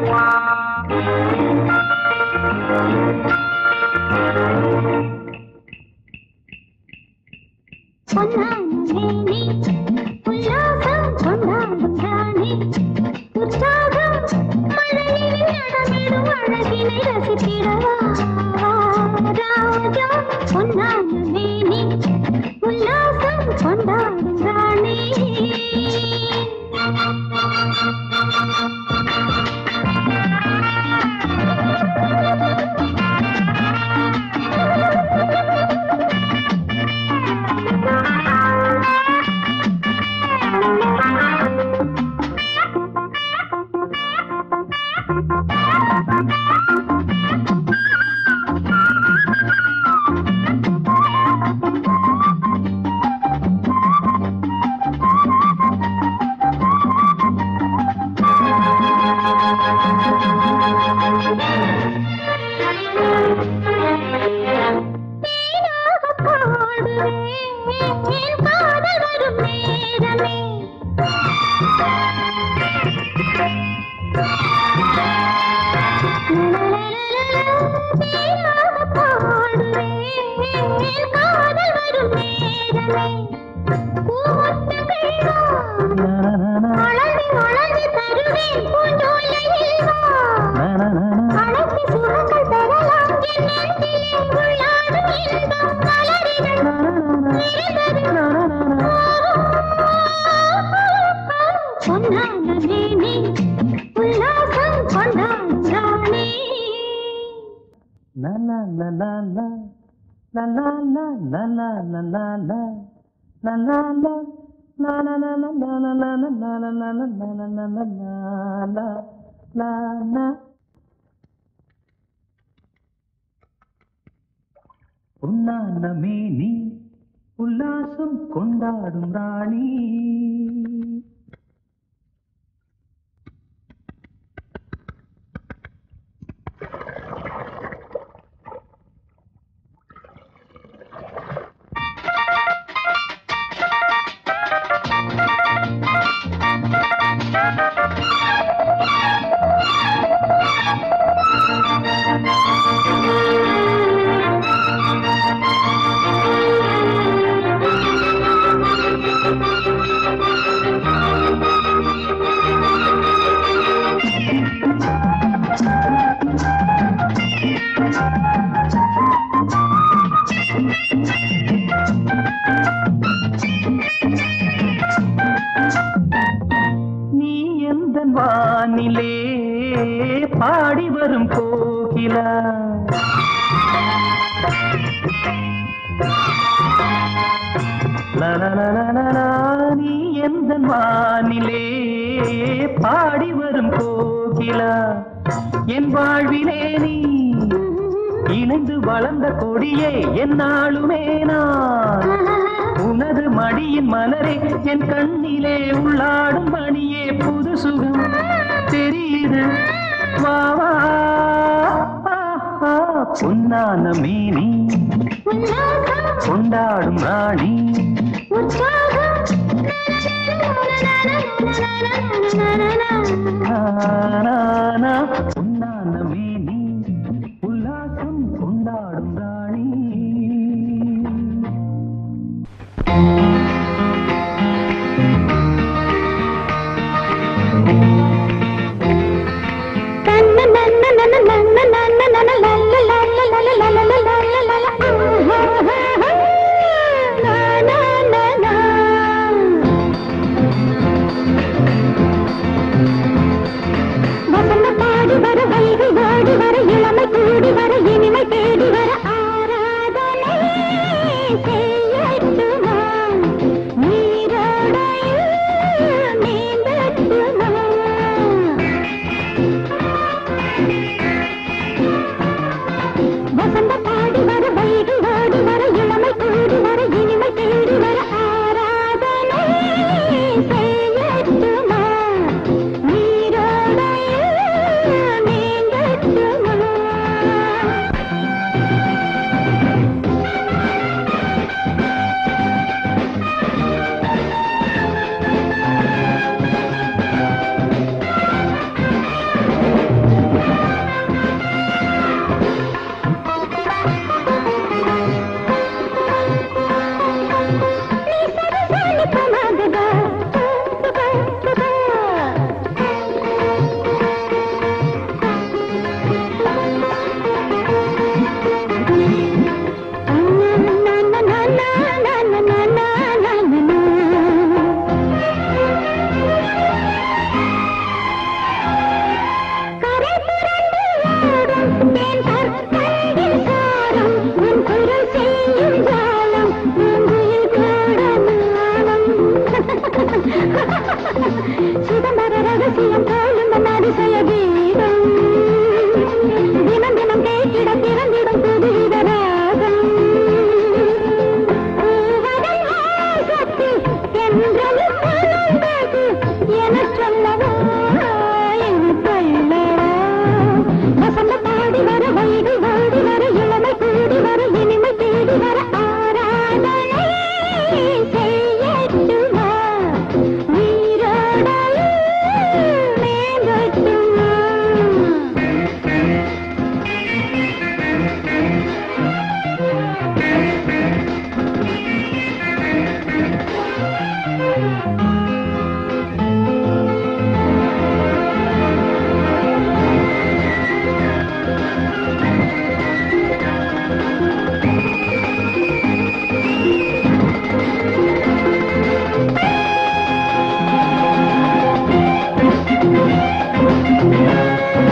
உன்னானமேனி உல்லாசம் கொண்டாடும் ராணி வானிலே பாடி வரும் கோகிலா நீ எந்த வானிலே பாடி வரும் கோகிலா என் வாழ்விலே நீ இணைந்து வளர்ந்த கொடியே என்னாலுமே நான் உனது மடியின் மலரே என் கண்ணிலே உள்ளாடும் மணியே புது சுகம் தெரியுது வாவா பொன்னான மேனி கொண்டாடும் ராணி பொன்னான மேனி உல்லாசம் கொண்டாடும் ராணி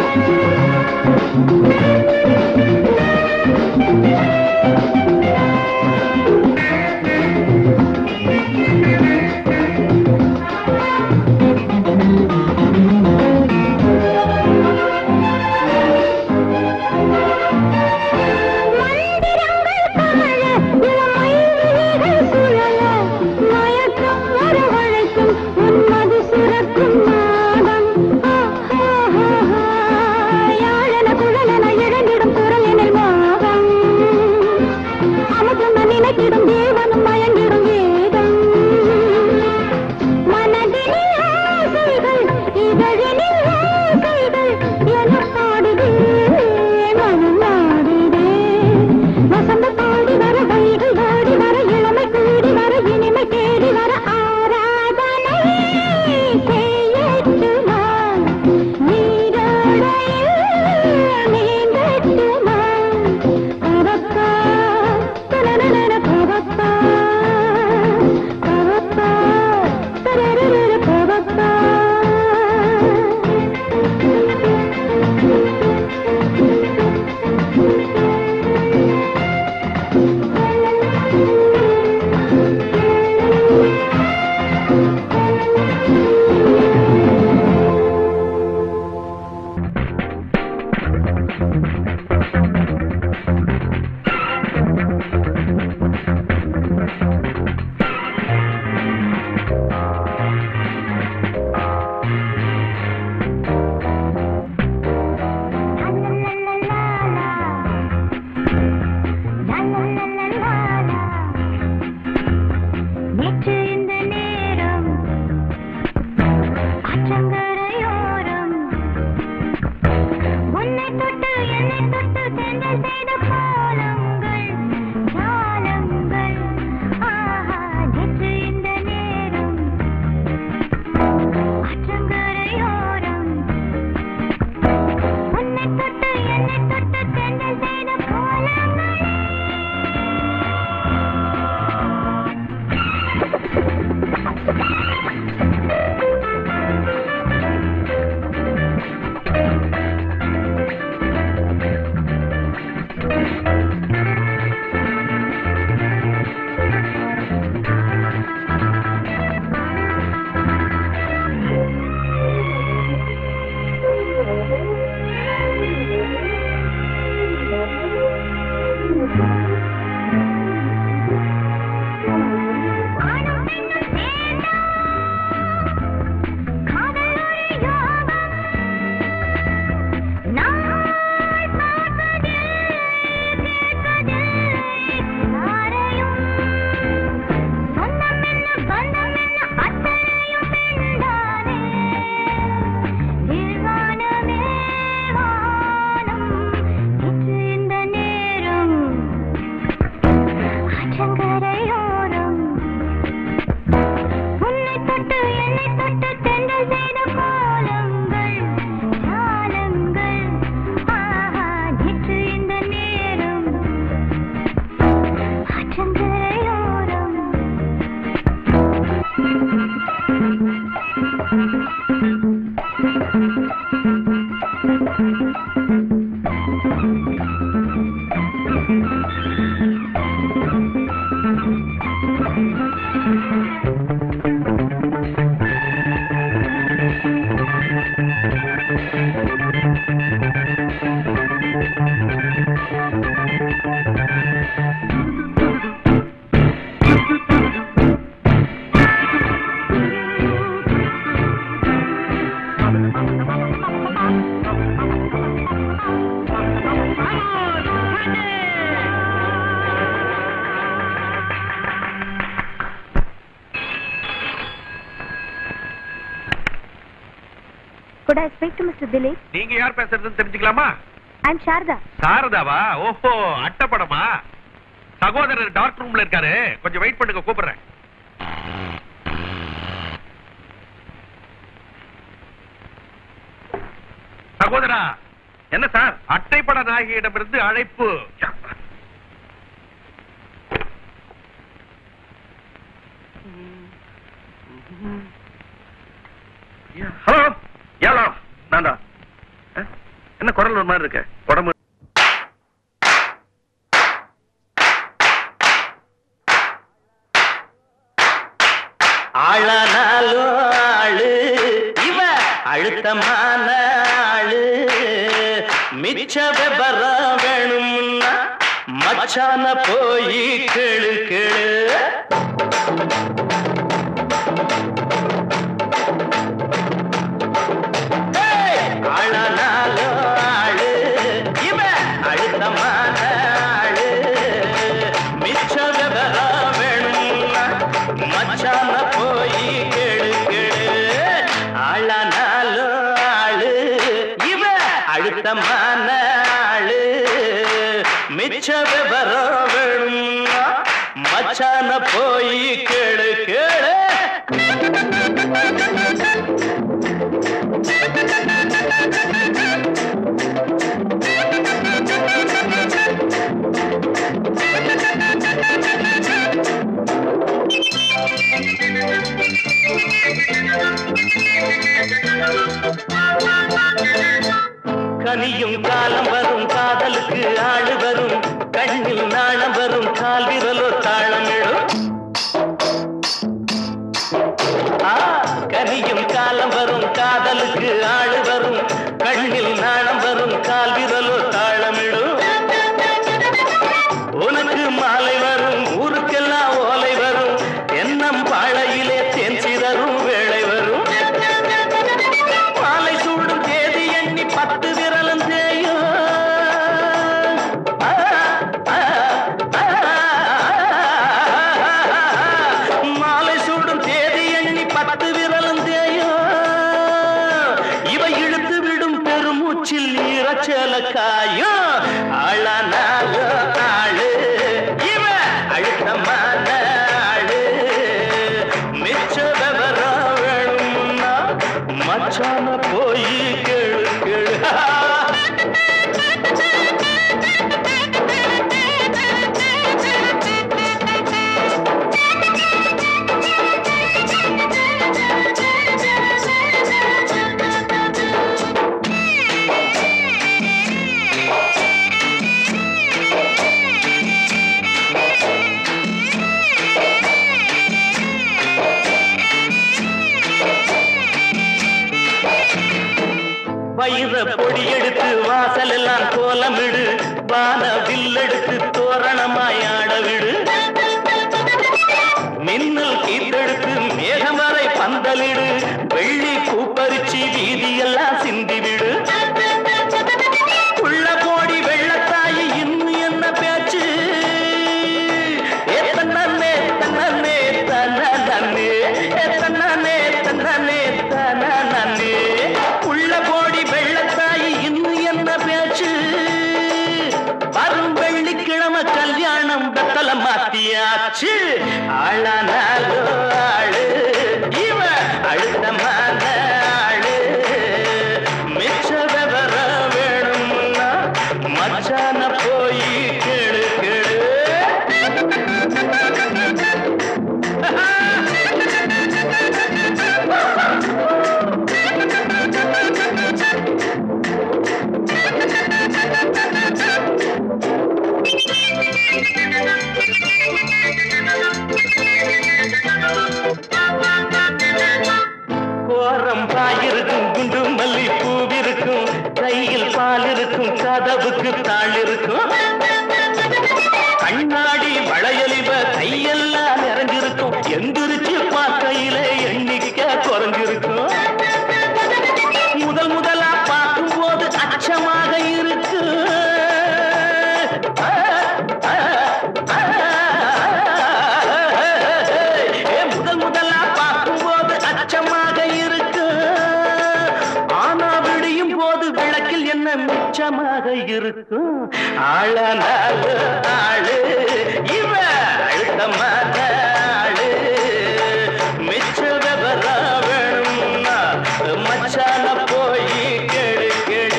Could I speak to Mr. Dilip? நீங்க யார் பேசுறதுன்னு தெரிஞ்சுக்கலாமா? I'm Sharda. சாரதாவா? ஓஹோ, அட்டப்படமா? சகோதரர் டார்க் ரூம்ல இருக்காரு. கொஞ்சம் வெயிட் பண்ணுங்க, கூப்பிடுறேன். சகோதரா, என்ன சார்? அட்டைப்பட நாயகியிடமிருந்து அழைப்பு. ஹலோ, யாரா? நான்டா. என்ன குரல் ஒரு மாதிரி இருக்க? உடம்பு ஆளானாலும் ஆளு இவ அழுத்தமான ஆளு. மிச்ச விபரம் வேணும்னா மச்சான போய் கேளு கேளு. ஆளானாலும் ஆளு இவ அழுத்தமான ஆளு. மிச்ச விபரம் வேணும்னா மச்சான போய் கேளு கேளு. ஆளானாலும் ஆளு இவ அழுத்தமான ஆளு. மிச்ச விவரம் வேணும்னா மச்சான போய் கேளு கேளு. கனியும் காலம் வரும் காதலுக்கு ஆளு வரும். கண்ணில் நாணம் வரும் கால் விரலோ தாளமிடும். கனியும் காலம் வரும் காதலுக்கு ஆளு வரும். கண்ணில் நாணம் வரும் கால் விரலோ தாளமிடும். உனக்கு மாலை வரும் ஊருக்கெல்லாம் ஓலை வரும். எண்ணம் பாழையிலே தேன் சிதறும் வேளை வரும். மாலை சூடும் தேதி எண்ணி 10 விரலும் தேயும். மாலை சூடும் தேதி எண்ணி 10 விரலும் தேயும். இவை இழுத்து விடும் பெருமூச்சில் ஈரச்சல காயும். ஆளானாலும் ஆளு இவ அழுத்தமான ஆளு. மிச்ச விவரம் வேணும்னா மச்சான போய் கேளு கேளு. வயிற பொடி எடுத்து வாசல் எல்லாம் கோலமிடு. வான வில்லெடுத்து தோரணமாய் ஆட விடு. மின்னல் கீத்தெடுத்து மேகம் வரை பந்தலிடு. வெள்ளி பூப்பரிச்சி வீதியெல்லாம் சிந்திவிடு. உள்ள போடி வெள்ளத்தாயி இன்னும் என்ன பேச்சு? தன்னே தன்னே தன்னே தன்னே தன்னே தன்னே. உள்ள போடி வெள்ளத்தாயி இன்னும் என்ன பேச்சு? வரும் வெள்ளிக்கிழமை கல்யாணம் பெத்தல மாத்தியாச்சு. ஆளானாலோ ஆளு இவ அழுத்தமான ஆளு. மிச்ச விவரம் வேணும்னா மச்சான போய் கேளு கேளு. கோரம் பாயிருக்கும் குண்டு மல்லி பூவிருக்கும். கையில் பால் இருக்கும் கதவுக்கு தாள் இருக்கும். கண்ணாடி வளையலிவ கையெல்லாம் நிறைஞ்சிருக்கும். எந்திரிச்சு பார்க்கையில எண்ணிக்கை குறைஞ்சிருக்கும். முதல் முதலா பார்க்கும் போது அச்சமாக இருக்கு. முதல் முதலா பார்க்கும் போது அச்சமாக இருக்கு. ஆனா விடியும் போது விளக்கில் என்ன மிச்சமாக இருக்கும். ஆளானாலு ஆளு இவ அழுத்தமான ஆளு. மிச்ச விவரம் வேணும்னா மச்சான போய் கேளு கேளு.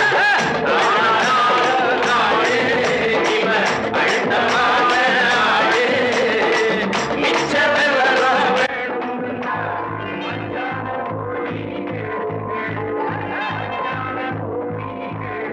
இவ அழுத்தமான ஆளு. மிச்ச விவரம் வேணும்னா மச்சான போய் கேளு.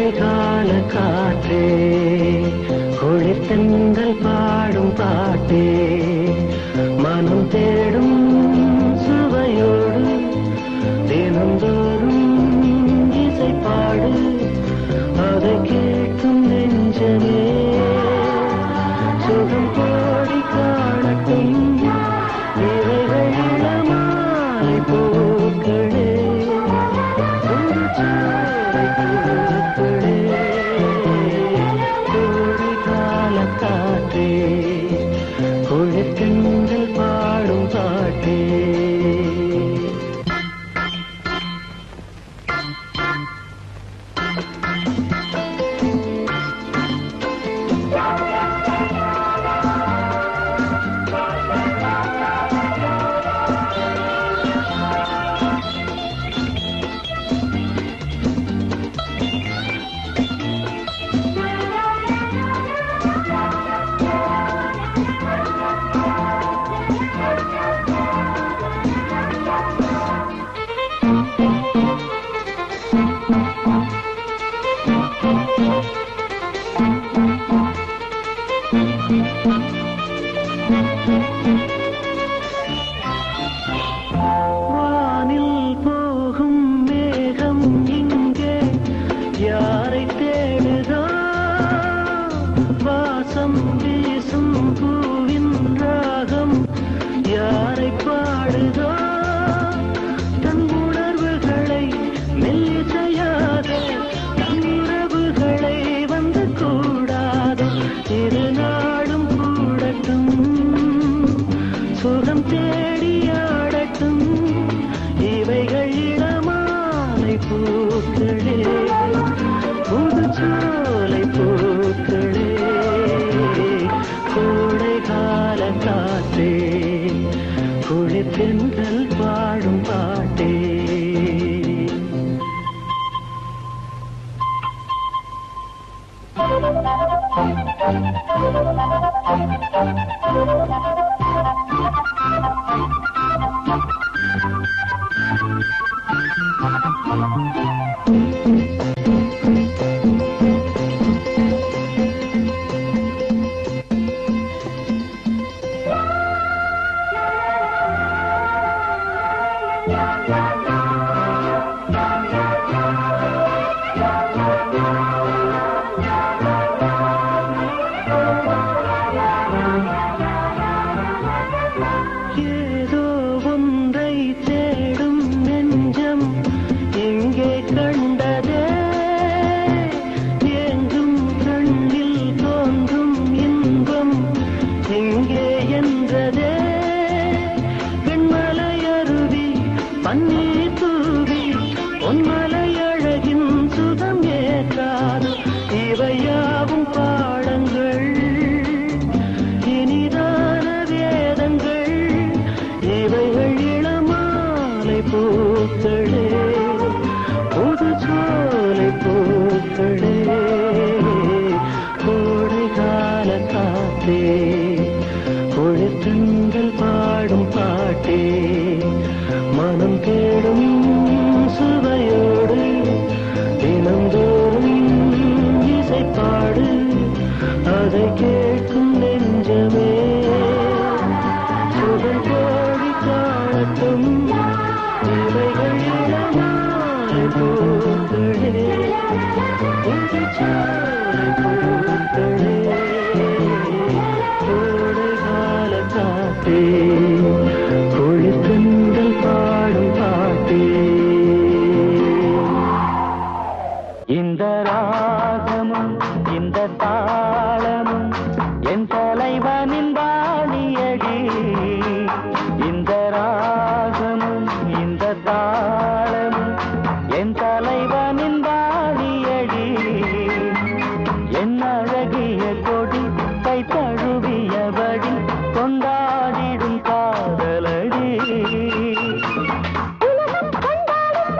கோடைகால காற்றே குளிர்த்தென்றல் பாடும் பாட்டே மனம் தேடும் சுவையோடு தினந்தோறும் இசை பாடு அதை கேட்கும் நெஞ்சமே சுகம் கோடி காணட்டும் இவைகள் இளமாலை பூக்களே ஒரு சாலை பூக்களே கோடை கால காற்றே குளிர்த்தென்றல் பாடும் பாட்டே குளிர்த்தென்றல் பாடும் பாட்டே ஏதோ ஒன்றை தேடும் நெஞ்சம் எங்கே கண்டதே எங்கும் கண்ணில் தோன்றும் இன்பம் எங்கே என்றதே பெண்மலை அருவி பன்னீர் தூவி பொன்மலை அழகின் சுகம் ஏற்றாது இவையாவும் பாடங்கள் இனிதான வேதங்கள் இவைகள் இளமாலை பூக்களே புது சோலை பூக்களே கோடை கால காற்றே குளிர்த்தென்றல் பாடும் பாட்டே மனம் தேடும் சுவையோடு தினந்தோறும் இசை பாடு அதை கேட்கும் நெஞ்சமே சுகம் கோடி காணட்டும் இவைகள் இளமாலை பூக்களே ஒரு சாலை பூக்களே கோடை கால காற்றே குளிர்த்தென்றல் பாடும் பாட்டே இந்த ராகமும் இந்த தாளமும் என் தலைவனின் வாணியடி இந்த ராகமும் இந்த தாளமும் என் தலைவனின் வாணியடி என் அழகிய கொடி கை தழுவியபடி கொண்டாடிடும் காதலடி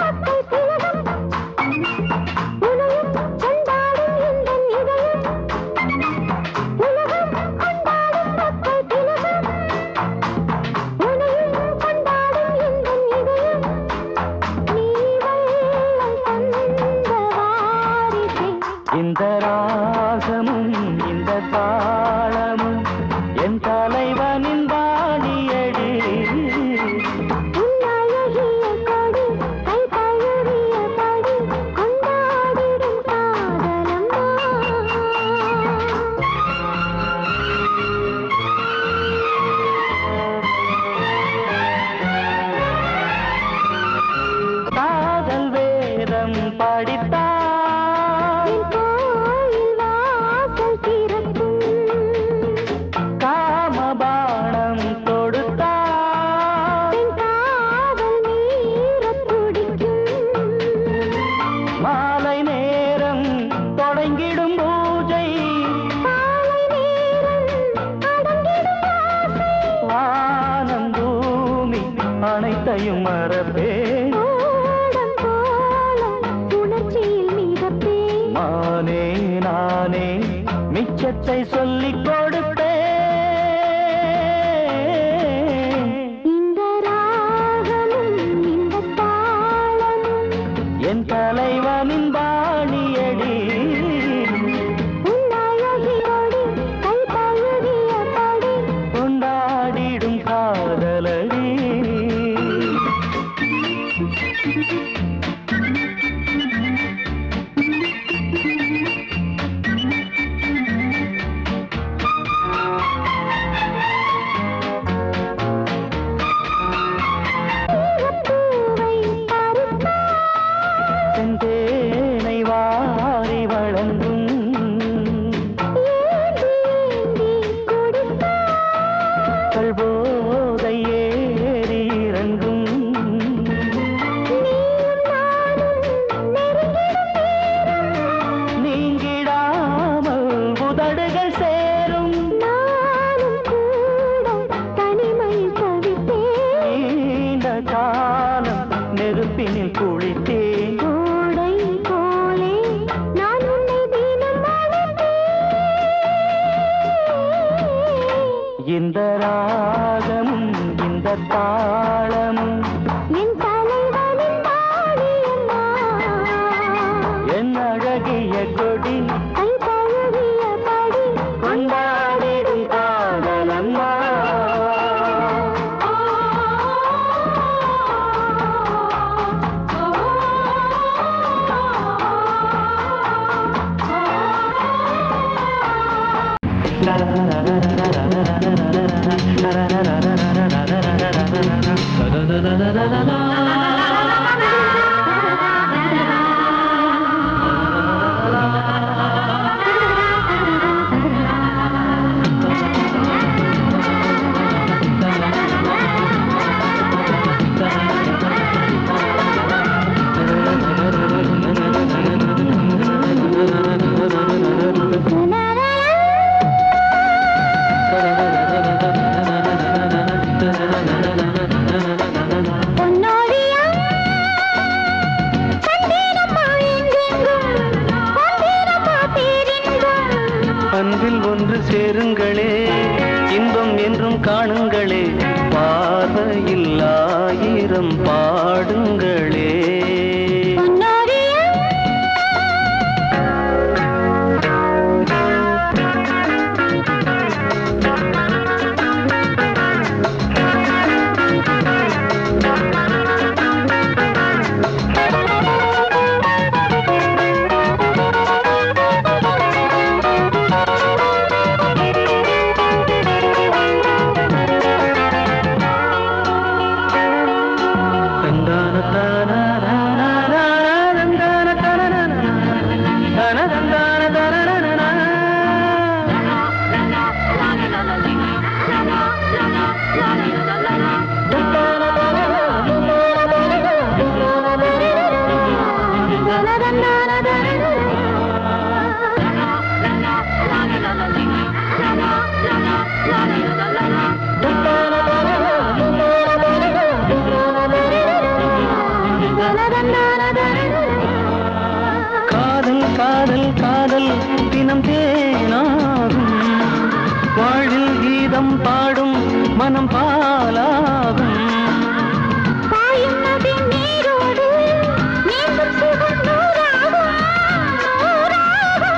உலகம் கொண்டாடும் மக்கள் திலகம் உனையும் கொண்டாடும் எந்தன் இதயம் இந்த ராகமும் இந்த தாளமும் என் தலைவனின் வாணியடி. காதல் வேதம் படித்தார் காமபாணம் தொடுத்தார் மாலை நேரம் தொடங்கிடும் பூஜை வானம் பூமி அனைத்தையும் மறப்பேன் மானே நானே மிச்சத்தை சொல்லிக் கொடுப்பேன். இந்த ராகமும் இந்த தாளமும் என் தலைவனின் வாணியடி. உன்னழகியோடு கை பழகியபடி கொண்டாடிடும் காதலடி. பூவை பறித்தார் செந்தேனை வாரி வழங்கும் ஏந்தி குடித்தார் கல்போதை ஏறி இறங்கும் நீயும் நானும் நெருங்கிடும் நேரம் நீங்கிடாமல் உதடுகள் சேரும் நானும் கூட தனிமை தவித்தேன் நீண்ட காலம் நெருப்பினில் குளித்தேன் கோடை போலே நான் உன்னை தினம் அழைத்தேன் இந்த ராகமும் இந்த தாளமும் என் தலைவனின் வாணியம்மா என் அழகிய கொடி கை பழகியபடி கொண்டாடிடும் காதலம்மா. பொன்னோடியா கண்டீரம்மா எங்கெங்கும் கொண்டீரம்மா பேரின்பம் அன்பில் ஒன்று சேருங்களே இன்பம் என்றும் காணுங்களே பார்வையில் ஆயிரம் பாடுங்களே. பொன்னோடியா காதல் காதல் காதல் தினம் தேனாகும் வாழ்வில் கீதம் பாடும் மனம் பாலாகும். பாயும் நதி நீரோடு நீந்தும் சுகம் நூறாகும் நூறாகும்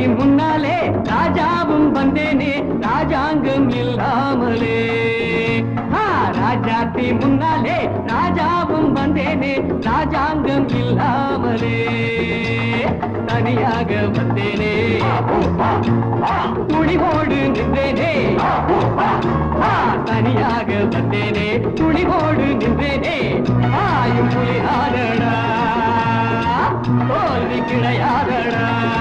முன்னாலே ராஜாவும் வந்தேனே ராஜாங்கம் இல்லாமலே. ராஜாத்தி முன்னாலே ராஜாவும் வந்தேனே ராஜாங்கம் இல்லாமலே. தனியாக வந்தேனே துணிவோடு நின்றேனே. தனியாக வந்தேனே துணிவோடு நின்றேனே. ஆயும் புலியாதடா தோல்வி கிடையாதடா.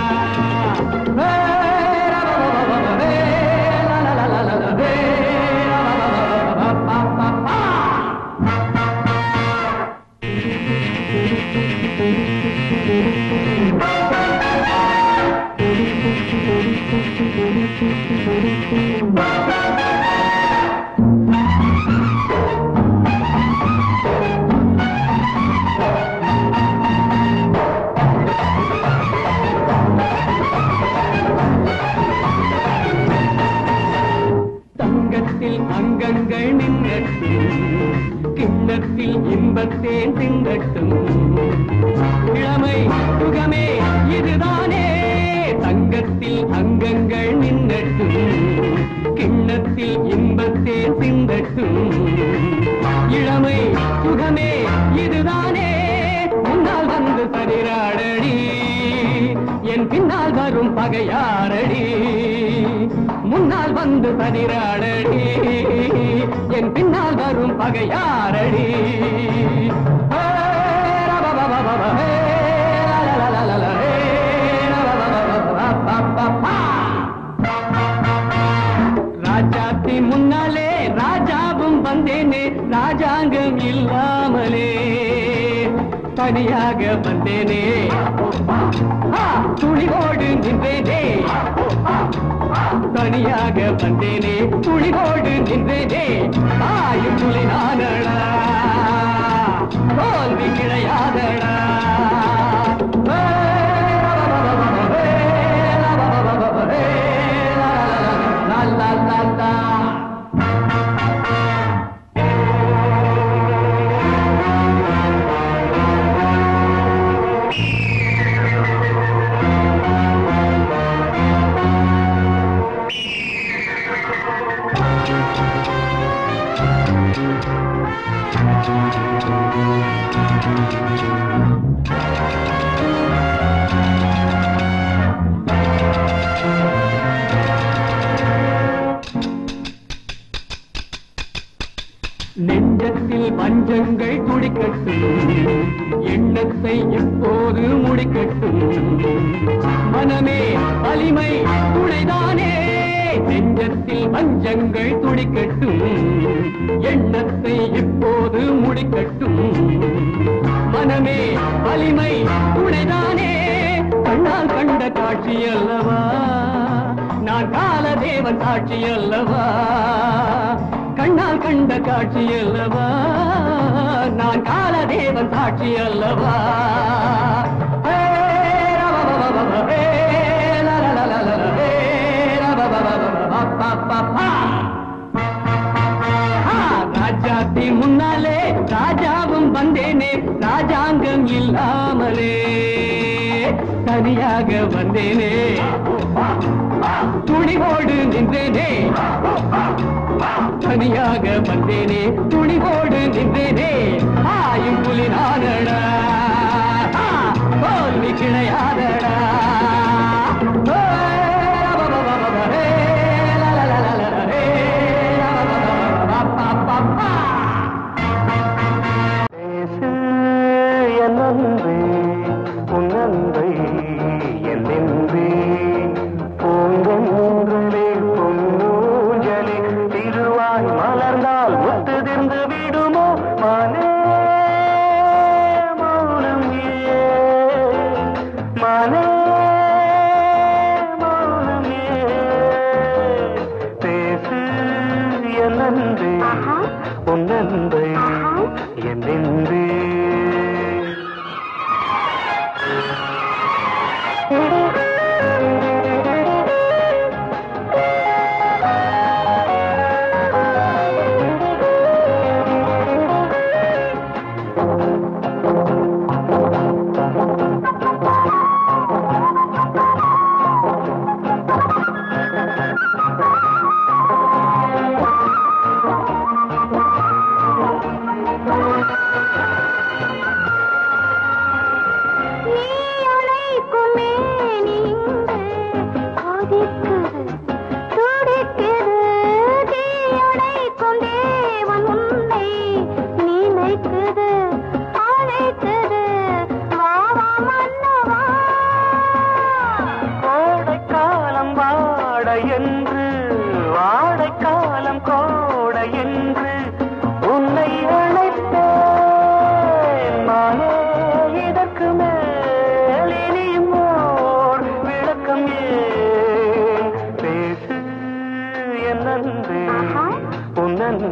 அங்கங்கள் நின்றட்டும் கிண்ணத்தில் இன்பத்தேன் திங்கட்டும். இளமை சுகமே இதுதானே தங்கத்தில் அங்கங்கள் நின்றட்டும் கிண்ணத்தில் இன்பத்தேன் திங்கட்டும். இளமை சுகமே இதுதானே முன்னால் வந்து சரிராடடி என் பின்னால் வரும் பகையாரடி. முன்னால் வந்து பதிராடடி என் பின்னால் வரும் பகையாரடி. ராஜாத்தி முன்னாலே ராஜாவும் வந்தேனே ராஜாங்கம் இல்லாமலே. தனியாக வந்தேனே துணிவோடு நின்றேனே. தனியாக வந்தேனே துணிவோடு நின்றேனே. தாயும் புலி நானடா தோல்வி கிடையாதடா. நெஞ்சத்தில் பஞ்சங்கள் துடிக்கட்டும் எண்ணத்தை எப்போது முடிக்கட்டும். மனமே வலிமை துணைதானே நெஞ்சத்தில் பஞ்சங்கள் துடிக்கட்டும் எண்ணத்தை எப்போது முடிக்கட்டும். மனமே வலிமை துணைதானே கண்ணால் கண்ட காட்சி அல்லவா நான் காலதேவன் சாட்சி அல்லவா. கண்ணால் கண்ட காட்சி அல்லவா நான் காலதேவன் சாட்சி அல்லவா. ராஜாத்தி முன்னாலே ராஜாவும் வந்தேனே ராஜாங்கம் இல்லாமலே. தனியாக வந்தேனே துணிவோடு நின்றேனே. தனியாக வந்தேனே துணிவோடு நின்றேனே. ஆயும் புலி நானடா தோல்வி கிடையாதடா.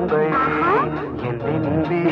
அன்பை என் நின்பே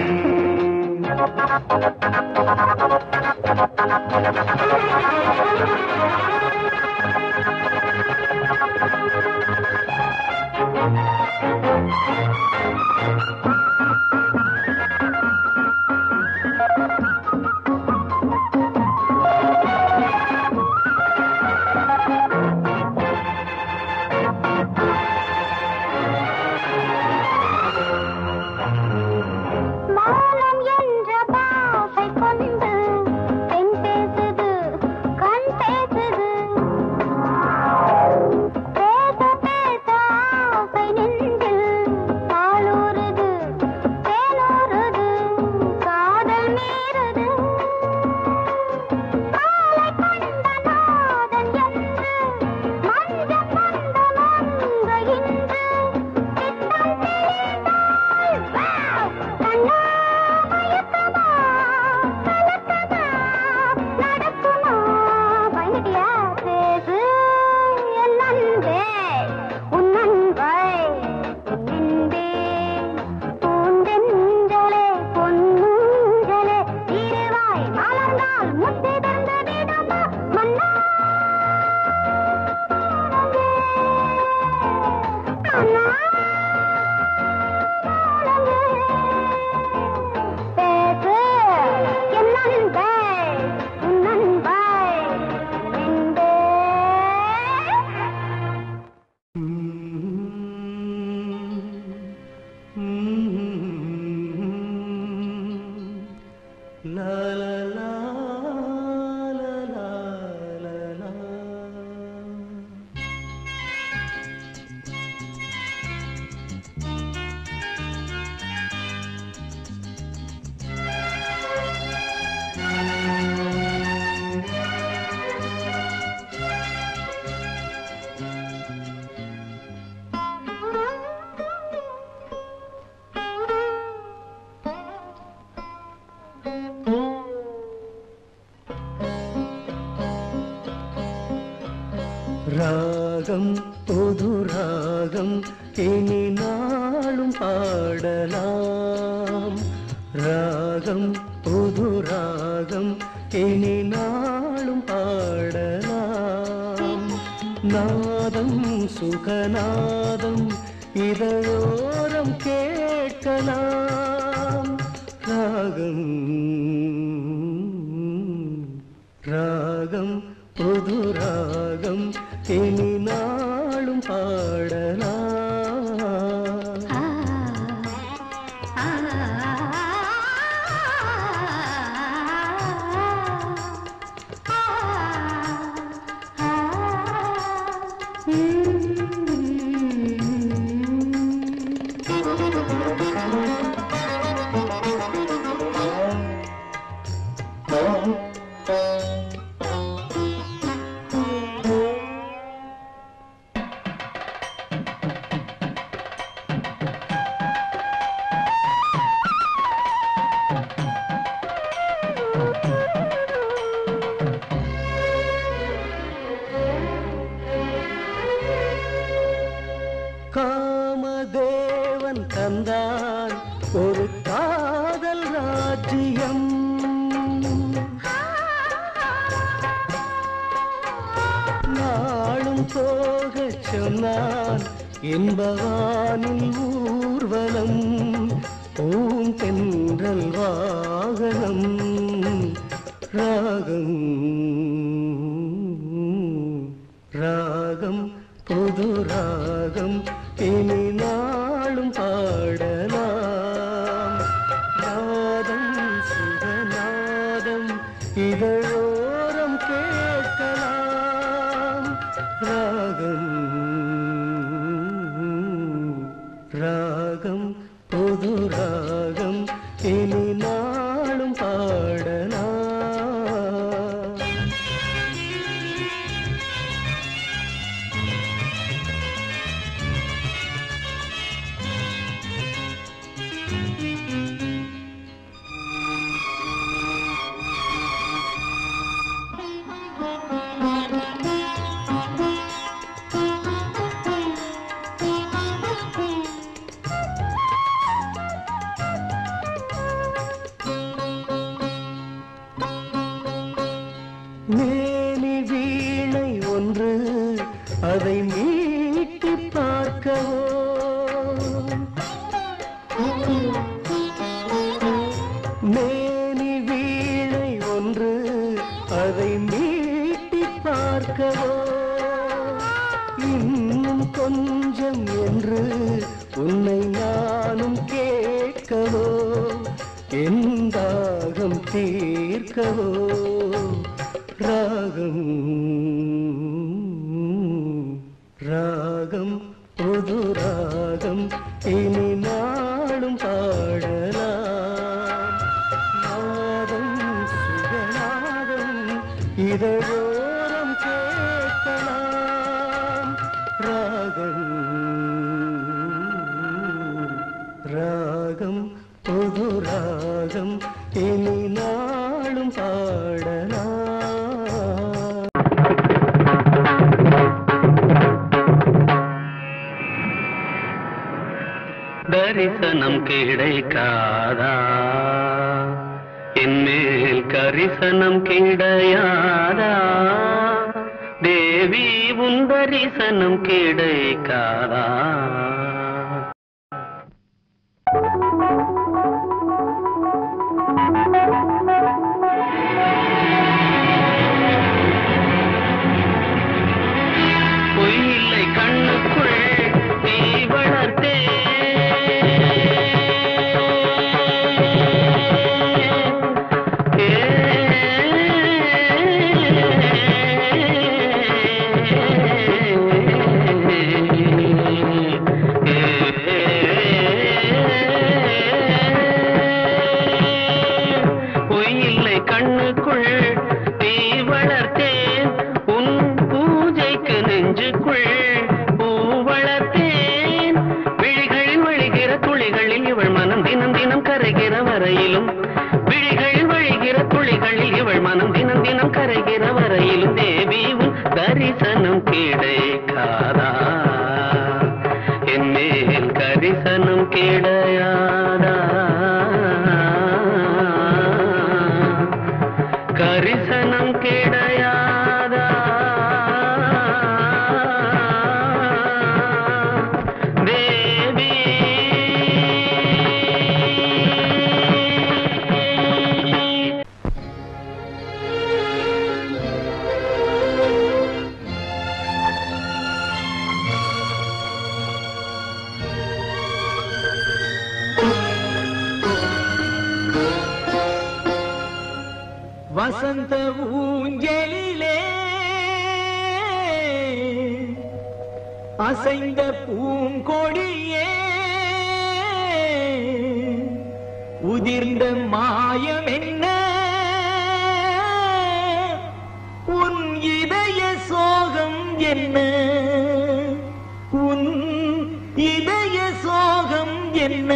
ராகம் புது ராகம் இனி நாளும் பாடலாம் ராகம் புது ராகம் இனி நாளும் பாடலாம் நாதம் சுகநாதம் இதழோரம் கேட்கலாம் ராகம் ராகம் புது ராகம் இனி நாளும் பாடலாம் காமதேவன் தந்தான் ஒரு காதல் ராஜ்யம் நாளும் போகச் சொன்னான் இன்பவானில் ஊர்வலம் பூந்தென்றல் வாகனம் ராகம் ராகம் புது ராகம் இனி நாளும் பாடலாம் நாதம் சுகநாதம் இதழோரம் கேட்கலாம் ராகம் ராகம் புது ராகம் இனி நாளும் பாடலாம் அதை மீட்டி பார்க்கவோ மேனி வீணை ஒன்று அதை மீட்டி பார்க்கவோ இன்னும் கொஞ்சம் என்று உன்னை நானும் கேட்கவோ என் தாகம் தீர்க்கவோ ராகம் ராகம் புது ராகம் இனி நாளும் பாடலாம் நாதம் சுகநாதம் இதழோரம் கேட்கலாம் ராகம் ராகம் புது ராகம் இனி நாளும் பாடலாம் தரிசனம் கிடைக்காதா என்மேல் கரிசனம் கிடையாதா தேவி உன் தரிசனம் கிடைக்காதா பொய்யில்லை கண்ணுக்குள் நீ வளர்த்தே பொய்யில்லை கண்ணுக்குள் நீ வளர்த்தேன் உன் பூஜைக்கு நெஞ்சுக்குள் பூ வளர்த்தேன் விழிகளில் வழிகிற துளிகளில் இவள் மனம் தினம் தினம் கரைகிற வரையிலும் விழிகளில் வழிகிற துளிகளில் இவள் மனம் தினம் தினம் கரைகிற வரையிலும் தேவி உன் தரிசனம் கிடைக்காதா என் மேல் கரிசனம் கிடையாதா கரிசனம் கிடையாதா தேவி வசந்த ஊஞ்சலிலே அசைந்த பூங்கொடியே உதிர்ந்த மாயம் என்ன உன் இதய சோகம் என்ன உன் இதய சோகம் என்ன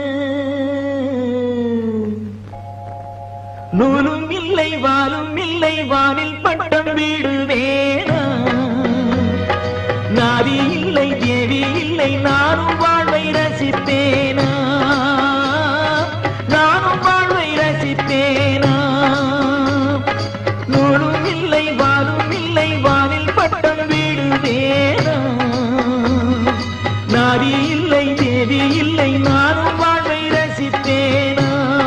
நூலும் இல்லை வாலும் இல்லை வானில் பட்டம் வீடு வேணா நாதி இல்லை தேவி இல்லை நானும் வாழ்வை ரசித்தேனா நானும் வாழ்வை ரசித்தேனா நூலும் இல்லை வாலும் இல்லை வானில் பட்டம் வீடு வேணா நாதி இல்லை தேவி இல்லை நானும் வாழ்வை ரசித்தேனா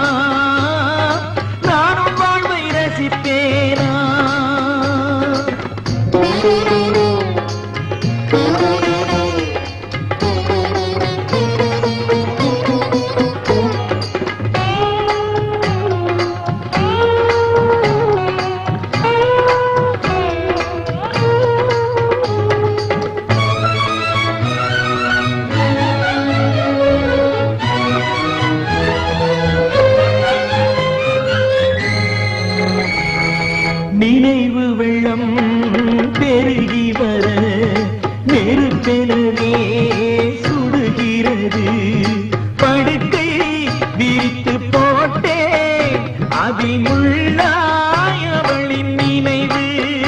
நினைவு வெள்ளம் பெருகி வர நெருப்பெனவே சுடுகிறது படுக்கை விரித்து போட்டே அதில் முள்ளாய் அவளின் நினைவு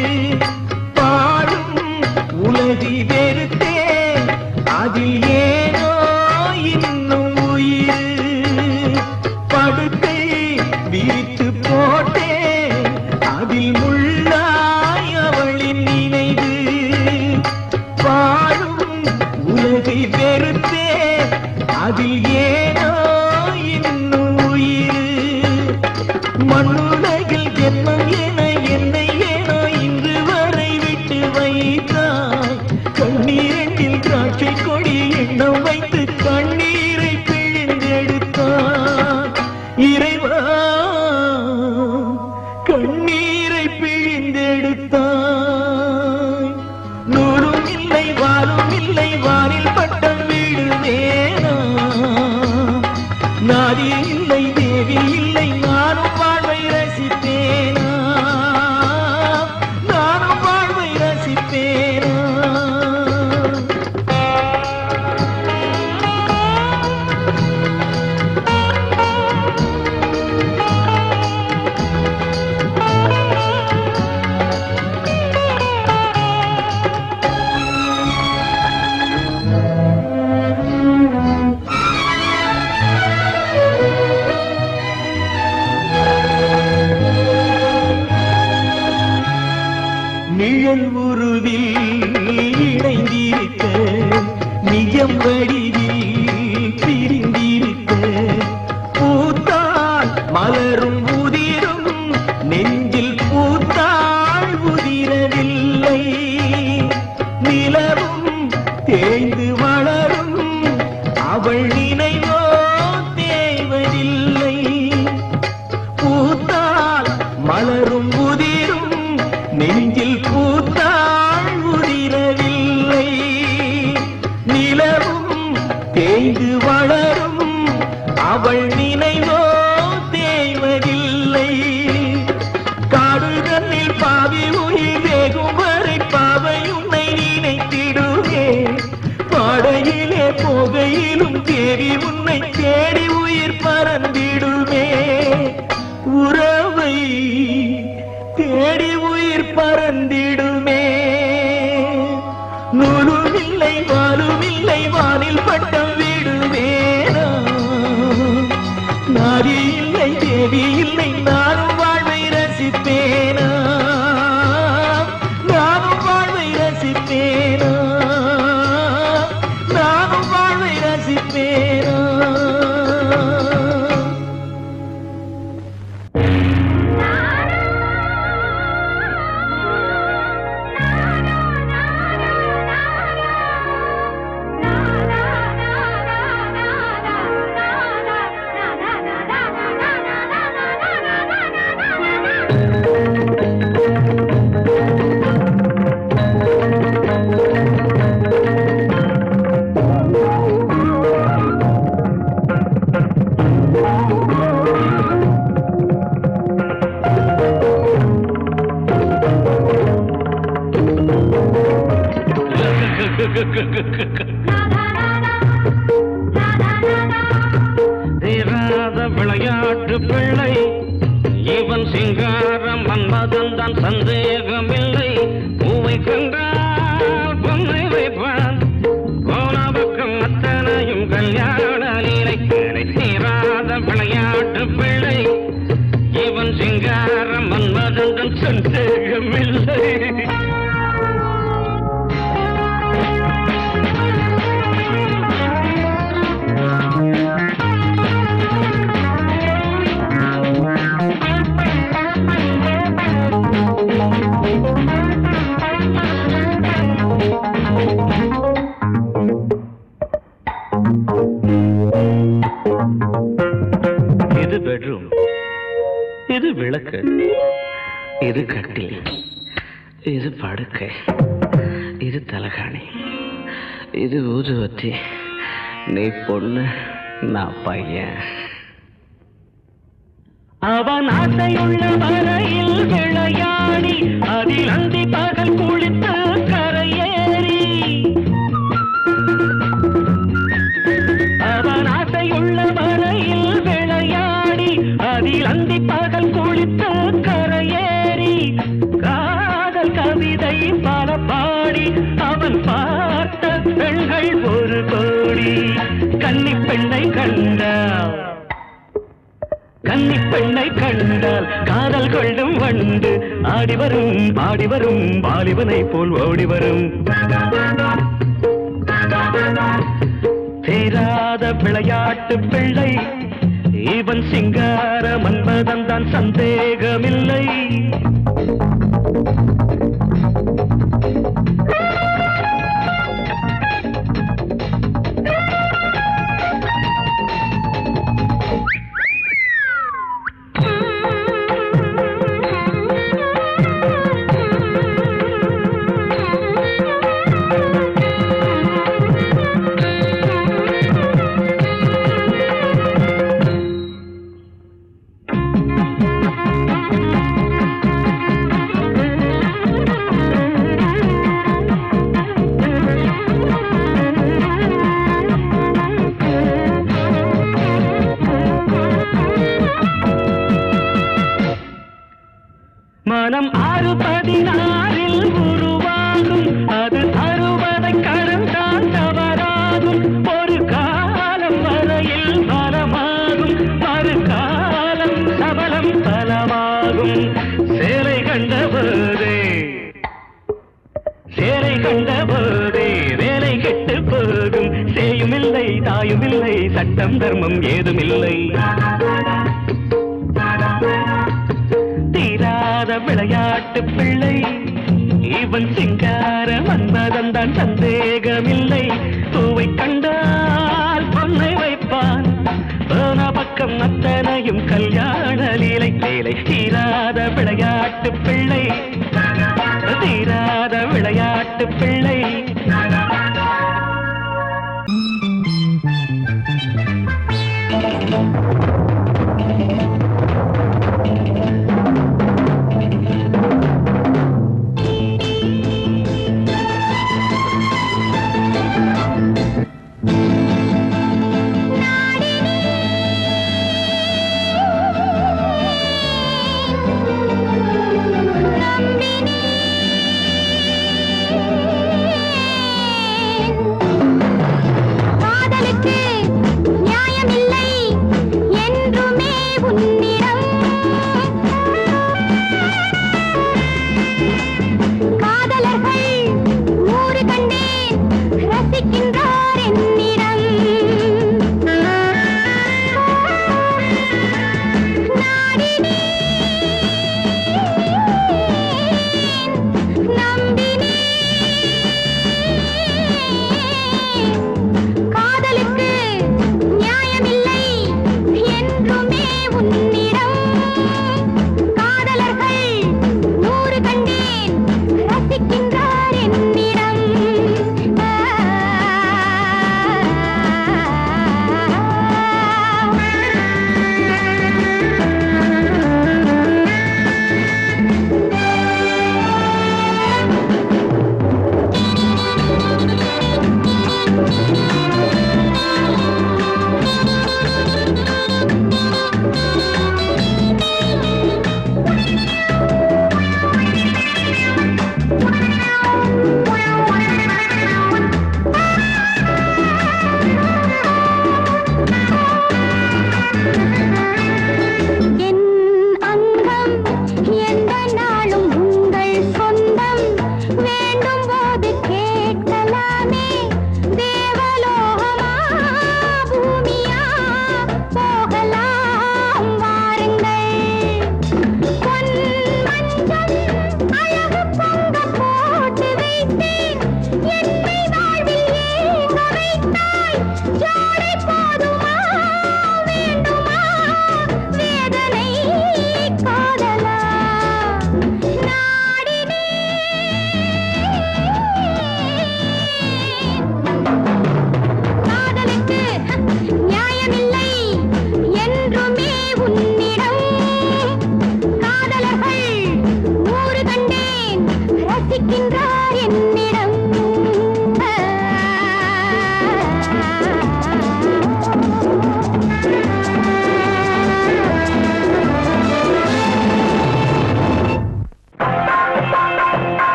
பாடும் உலகி வெறுத்தே அதில் ஏனோ இன்னும் உயிர் படுக்கை விரித்து போட்டே அதில் முள்ளாய் அவளின் நினைவு செய்தாய் கண்ணீரில் திராட்சை கொடி எண்ணம் வைத்து கண்ணீரை பிழிந்தெடுத்தான் இறைவா கண்ணீரை பிழிந்தெடுத்தான் நூலும் இல்லை வாலும் இல்லை வானில் பட்டம் வீடுவேனா நாதி இல்லை தேவி இல்லை நானும் வாழ்வை ரசித்தேனா நானும் வாழ்வை ரசித்தேனா நிழல் உருவில் இணைந்திருக்க நிஜம் வடிவில் பிரிந்திருக்க பூத்தாள் மலரும் உதிரும் நெஞ்சில் பூத்தாள் உதிரவில்லை நிலவும் தேய்ந்து வளரும் அவள் நினைவோ தேவதில்லை பூத்தாள் மலரும் உதிரும் நெஞ்சில் பூத்தாள் உதிரவில்லை நிலவும் தேய்ந்து வளரும் அவள் நினைவோ தேய்வதில்லை காடுதனில் பாவி உயிர் வேகும் வரை பாவை உன்னை நினைத்திடுவே பாடையிலே போகையிலும் தேவி உன்னை தேடி உயிர் பறந்திடுவே உறவை தேடி உயிர் பறந்திடுமே நூலும் இல்லை வாலும் இல்லை வானில் பட்டம் விடுவேனா நாரி இல்லை தேவி இல்லை நானும் வாழ்வை ரசிப்பேனா நானும் வாழ்வை ரசிப்பேனா நானும் வாழ்வை ரசிப்பேனா தீராத விளையாட்டு பிள்ளை இவன் சிங்காரம் மன்மதன் தான் சந்தேகமில்லை பூவை கண்டால் பொம்மை வைப்பான் போன பக்கம் அத்தனையும் கல்யாண லீலைக்கிளை தீராத விளையாட்டு பிள்ளை இவன் சிங்காரம் மன்மதன் தான் சந்தேகமில்லை இது பெட்ரூம், இது விளக்கு, இது கட்டில், இது படுக்கை, இது தலகாணி, இது ஊதுவத்தி. நீ பொண்ணு, நான் பையன். அவன் ஆசையுள்ள வரையில் விளையாடி அதில் அந்தி பகல் குளித்து கரையேறி அவன் ஆசையுள்ள வரையில் விளையாடி அதில் அந்தி பகல் குளித்து கரையேறி காதல் கவிதை பல பாடி அவன் பார்த்த பெண்கள் ஒரு கோடி. கன்னி பெண்ணை கண்டால் கன்னி பெண்ணை கண்டால் காதல் கொள்ளும் வண்டு ஆடி வரும் பாடி வரும் வாலிபனை போல் ஓடி வரும். தீராத விளையாட்டு பிள்ளை இவன் சிங்கார மன்மதன் தான் சந்தேகமில்லை. கண்ட போதே வேலை கெட்டு போகும். சேயுமில்லை தாயுமில்லை சட்டம் தர்மம் ஏதுமில்லை. தீராத விளையாட்டு பிள்ளை இவன் சிங்கார மன்மதன்தான் சந்தேகமில்லை. பூவை கண்டால் பொன்னை வைப்பான், போன பக்கம் அத்தனையும் கல்யாண லீலை. வேலை தீராத விளையாட்டு பிள்ளை, தீராத விளையாட்டு பிள்ளை.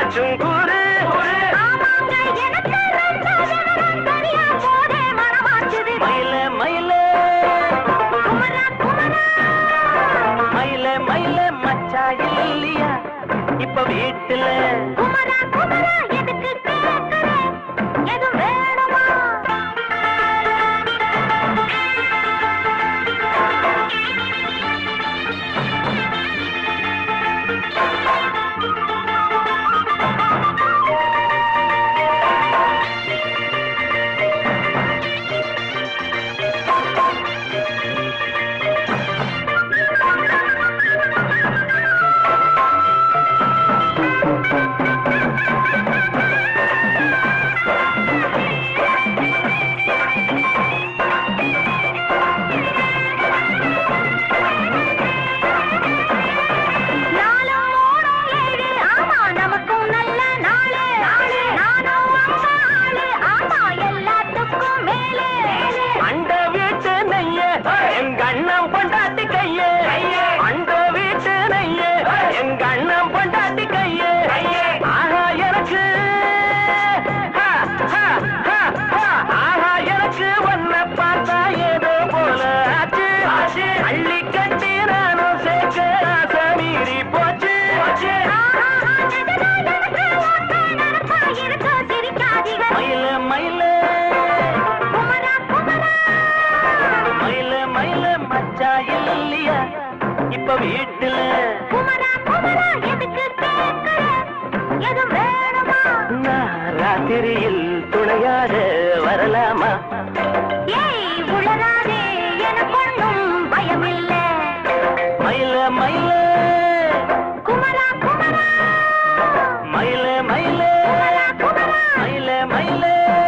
ஏதாச்சும் கூறு மயில மயில மயில மயில மச்சா இல்லையா இப்ப வீட்டுல இப்ப வீட்டுல ராத்திரியில் துணையாட வரலாமா உளராதே எனக்கொன்னும் பயமில்லை மயில மயில குமரா குமரா மயில மயில மயில மயில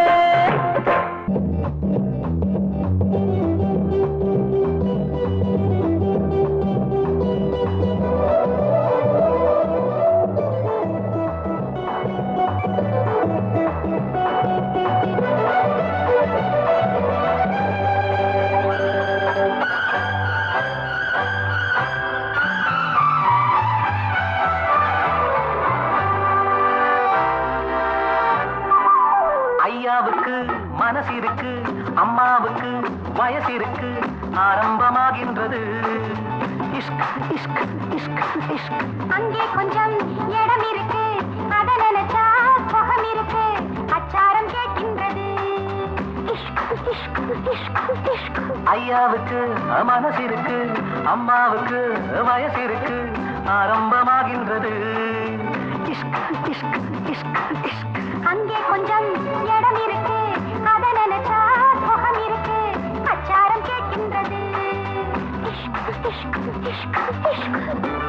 ஐயாவுக்கு மனசு இருக்கு அம்மாவுக்கு வயசு இருக்கு ஆரம்பமாகின்றது இஷ்க் இஷ்க் இஷ்க் இஷ்க் அங்கே கொஞ்சம் இடம் இருக்கு அத நினைச்சா சுகம் இருக்கு அச்சாரம் கேட்கின்றது இஷ்க் இஷ்க் இஷ்க் இஷ்க் ஐயாவுக்கு மனசு இருக்கு அம்மாவுக்கு வயசு இருக்கு ஆரம்பமாகின்றது இஷ்க் இஷ்க் இஷ்க் இஷ்க் அங்கே கொஞ்சம் இடம் இருக்கு அத நினைச்சா சுகம் இருக்கு அச்சாரம் கேட்கின்றது இஷ்க் இஷ்க் இஷ்க் இஷ்க்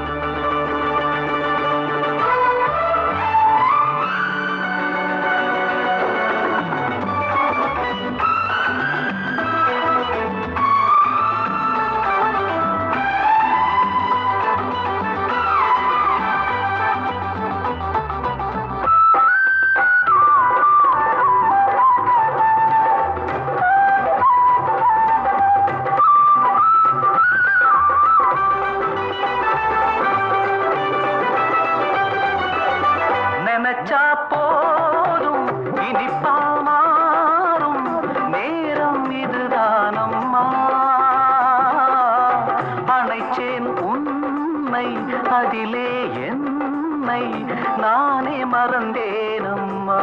நினைச்சா போதும் இனிப்பா மாறும் நேரம் இதுதானம்மா அணைச்சேன் உன்னை அதிலே என்னை நானே மறந்தேனம்மா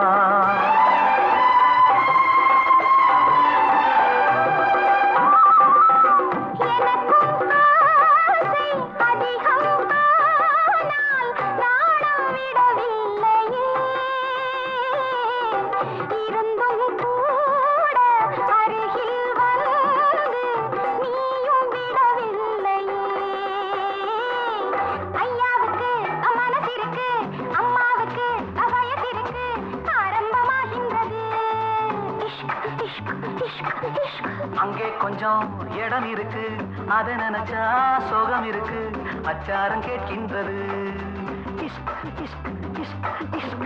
அங்கே கொஞ்சம் இடம் இருக்கு அத நினைச்சா சோகம் இருக்கு அச்சாரம் கேட்கின்றது இஷ்க் இஷ்க் இஷ்க் இஷ்க்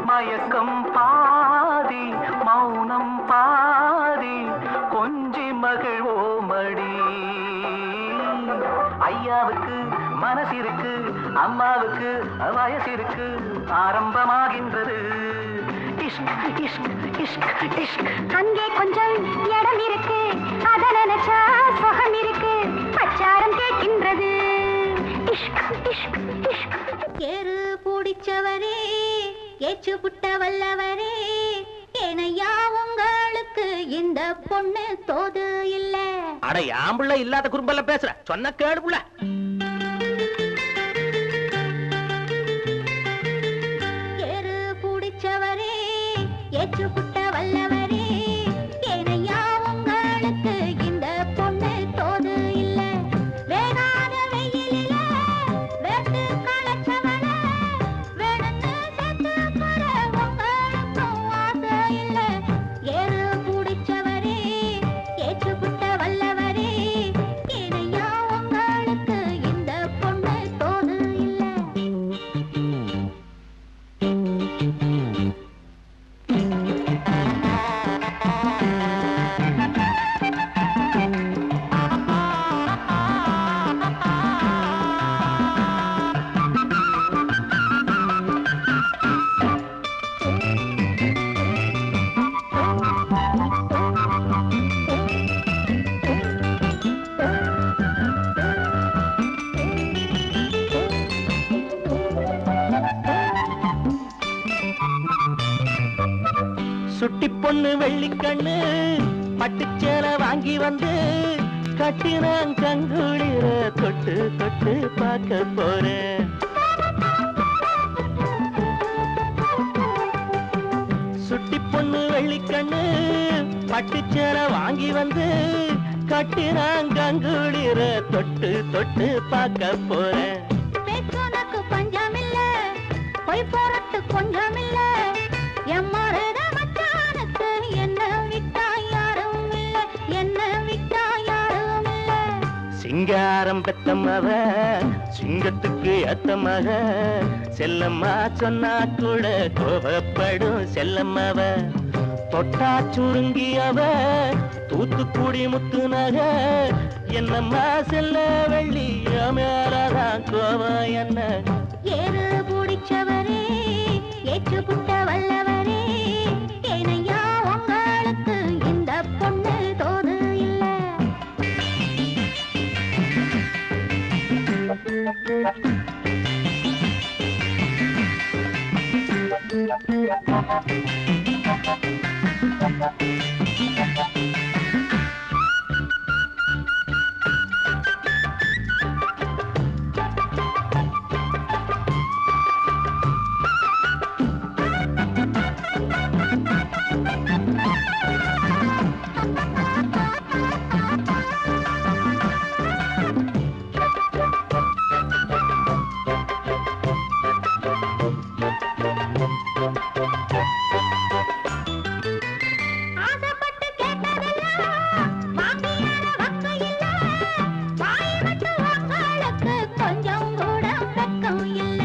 மயக்கம் பாதி மௌனம் பாதி கொஞ்சி மகிழ்வோமடி. ஐயாவுக்கு மனசிருக்கு, அம்மாவுக்கு வயசிருக்கு, ஆரம்பமாகின்றது. அங்கே கொஞ்சம் இடம் இருக்கு, அத நினைச்சா சுகம் இருக்கு, அச்சாரம் கேட்கின்றது. ஏறு பூடிச்சவரே, ஏச்சு புட்ட வல்லவரே, ஏனையா உங்களுக்கு இந்த பொண்ணு தோது இல்ல. அட ஆம்புள்ள இல்லாத குறும்பல்ல பேசுற, சொன்ன கேடு புள்ள. ஏறு பூடிச்சவரே, ஏச்சு புட்ட வல்லவரே, ஏனையா உங்களுக்கு இந்த பொண்ணு தோது இல்ல. வேணாத வெயிலில வேட்டு களைச்சவள வேணுன்னு சேர்த்து போற உங்களுக்கும் ஆசை இல்ல. ஏறு பூடிச்சவரே, ஏச்சு புட்ட வல்லவரே, ஏனையா உங்களுக்கு இந்த பொண்ணு தோது இல்ல. சுட்டி பொண்ணு வெள்ளிக்கண்ணு பட்டுச்சேல வாங்கி வந்து கட்டினான் கங்குளிர தொட்டு தொட்டு பார்க்க போறேன். சுட்டி பொண்ணு வெள்ளிக்கண்ணு பட்டுச்சேல வாங்கி வந்து கட்டினான் கங்குளிர தொட்டு தொட்டு பார்க்க போறேன். பேச்சுனக்கு பஞ்சமில்ல, பொய் போறட்டு கொஞ்சமில்ல, எம்மருத மச்சானுக்கு என்ன விட்டா யாரும் இல்ல, என்ன விட்டா யாரும் இல்ல. சிங்காரம் பெத்தமவ சிங்கத்துக்கு ஏத்தமக, செல்லம்மா சொன்னா கூட கோபப்படும் செல்லம்மவ. தொட்டா சுருங்கியவ தூத்துக்குடி முத்துநக, என்னம்மா செல்ல வெள்ளி மேலதான் கோபம் என்ன. ஏறு பூடிச்சவரே, ஏச்சு புட்ட வல்லவரே, ஏனையா உங்களுக்கு இந்த பொண்ணு தோது இல்ல. ஆசைப்பட்டு கேட்டதெல்லாம் வாங்கியான வக்கு இல்ல, வாய் மட்டும் உங்களுக்கு கொஞ்சம் கூட வெக்கம் இல்ல.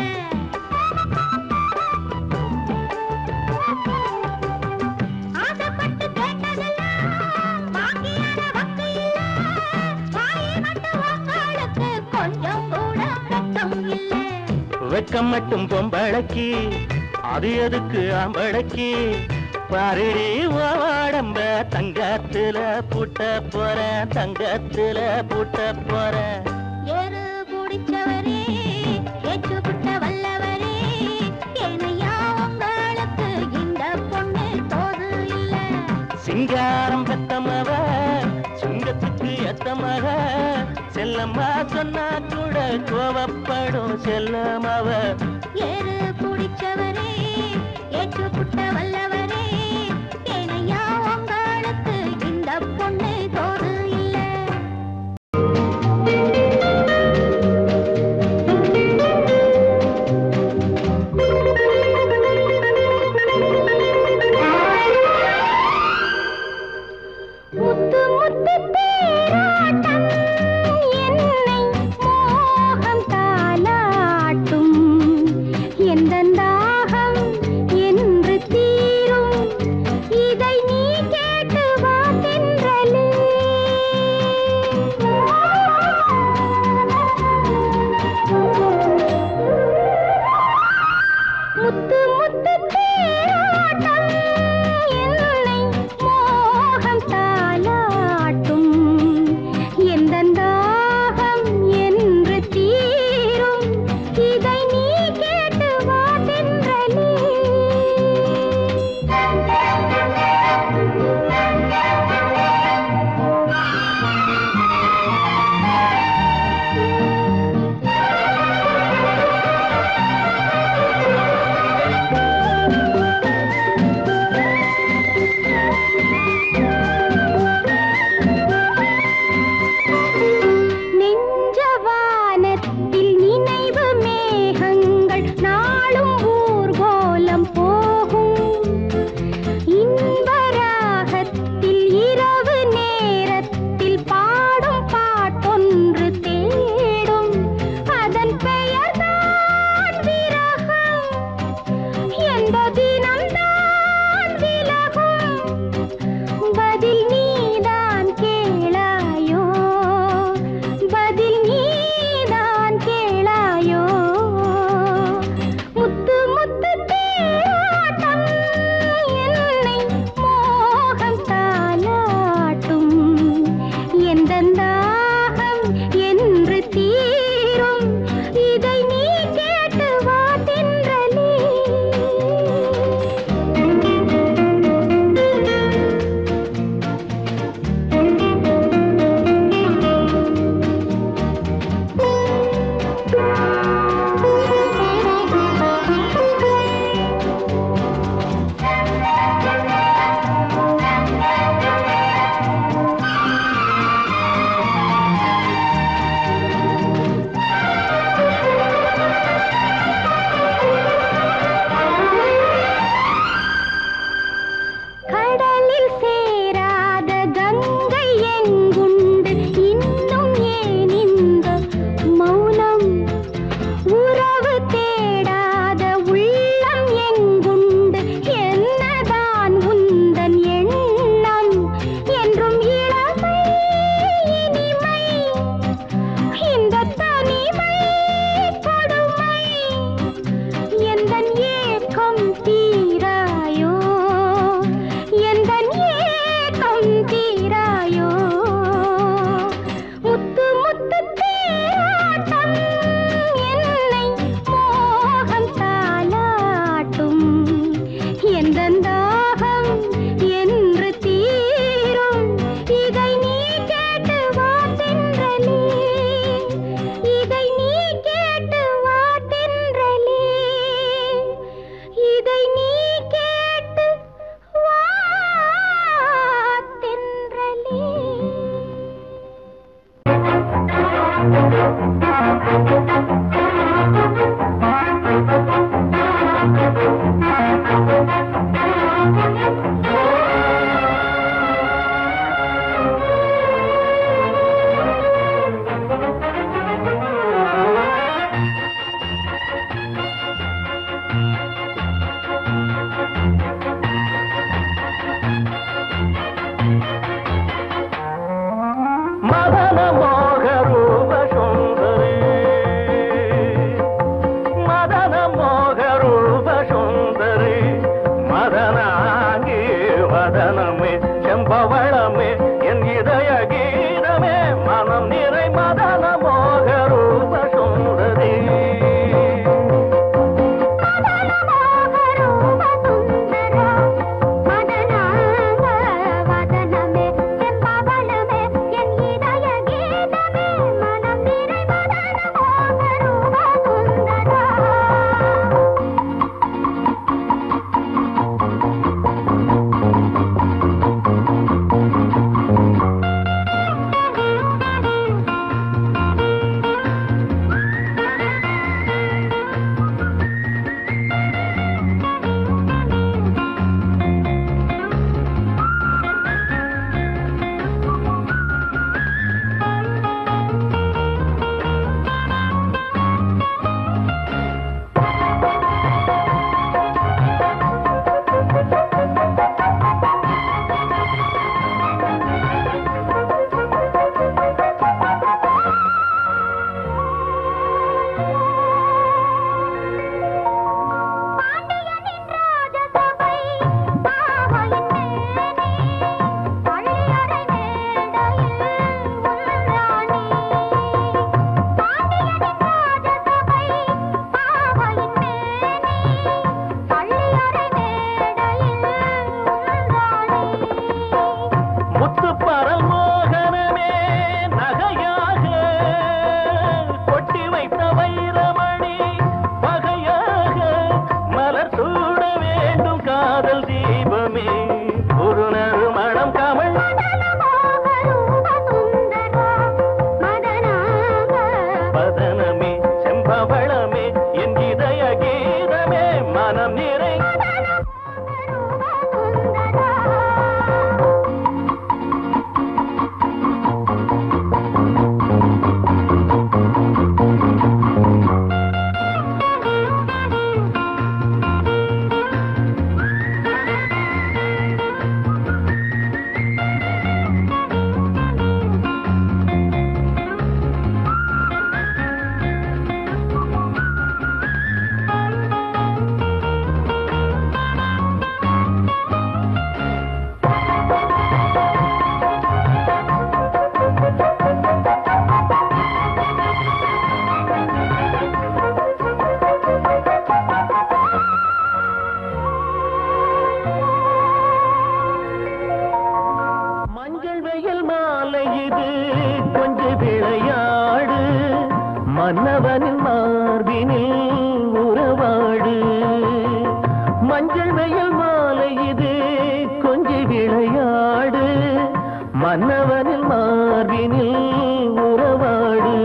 ஆசைப்பட்டு கேட்டதெல்லாம் வாங்கியான வக்கு இல்ல, வாய் மட்டும் உங்களுக்கு கொஞ்சம் கூட வெக்கம் இல்ல. வெக்கம் மட்டும் பொம்பளக்கி, அது எதுக்கு ஆம்பளக்கி? பாருடி உடம்ப தங்கத்துல பூட்ட போற, தங்கத்துல பூட்ட போற. ஏறு பூடிச்சவரே, ஏச்சு புட்ட வல்லவரே, ஏனையா உங்களுக்கு இந்த பொண்ணு தோது இல்ல. சிங்காரம் பெத்தமவ சிங்கத்துக்கு ஏத்தமக, செல்லம்மா சொன்னா கூட கோபப்படும் செல்லமவ. ஏறு பூடிச்சவரே, ஏச்சு புட்ட வல்லவரே, ஏனையா உங்களுக்கு இந்த பொண்ணு தோது இல்ல. முத்து முத்து தேராட்டம் என்னை மோகம் தாலாட்டும், முத்து முத்து தேரோட்டம் என்னை மோகம் தாலாட்டும் எந்தன் தாகம் என்று தீரும் இதை நீ கேட்டு வா தென்றலே நெஞ்சவானத்தில் நினைவு மேகங்கள் நாளும் ஊர்கோலம் போகும் இன்பராகத்தில் இரவு நேரத்தில் பாடும் பாட்டொன்று தேடும் அதன் பெயர்தான் விரகம் எந்த தினம்தான் விலகும் பதில் நீதான் கேளாயோ பதில் நீதான் கேளாயோ முத்து முத்து தேரோட்டம் என்னை மோகம் தாலாட்டும் எந்தன் தாகம் என்று தீரும் இதை நீ கேட்டு வா தென்றலே கடலில் சேராத கங்கை எங்குண்டு இன்னும் ஏன் இந்த மௌனம் உறவு தேடாத உள்ளம் எங்குண்டு என்னதான் உந்தன் எண்ணம் என்றும் இளமை இனிமை இந்த தனிமை கொடுமை எந்தன் ஏக்கம் தீராயோ எந்தன் ஏக்கம் தீராயோ முத்து முத்து தேரோட்டம் என்னை மோகம் தாலாட்டும் எந்தன் தாகம் என்று தீரும் இதை நீ கேட்டு வா தென்றலே இதை நீ கேட்டு வா தென்றலே இதை நீ கேட்டு வா தென்றலே மதன மோக ரூப சுந்தரி மதன மோக ரூப சுந்தரி மதனாங்கி வதனமே செம்பவளமே என் இதய கீதமே மனம் நிறை மதன மோக ரூப சுந்தரி மதன மனம் நிறை மன்னவனின் மார்பினில் உறவாடு மஞ்சள் வெயில் மாலை இது கொஞ்சி விளையாடு மன்னவனில் மார்பினில் உறவாடு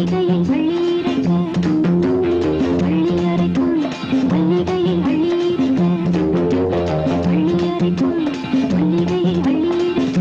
மல்லிகையில் வள்ளியிருக்க வள்ளி அரைக்கும் மல்லிகையில் வள்ளியிருக்க வள்ளி அரைக்கும் மல்லிகையில் வள்ளியிருக்க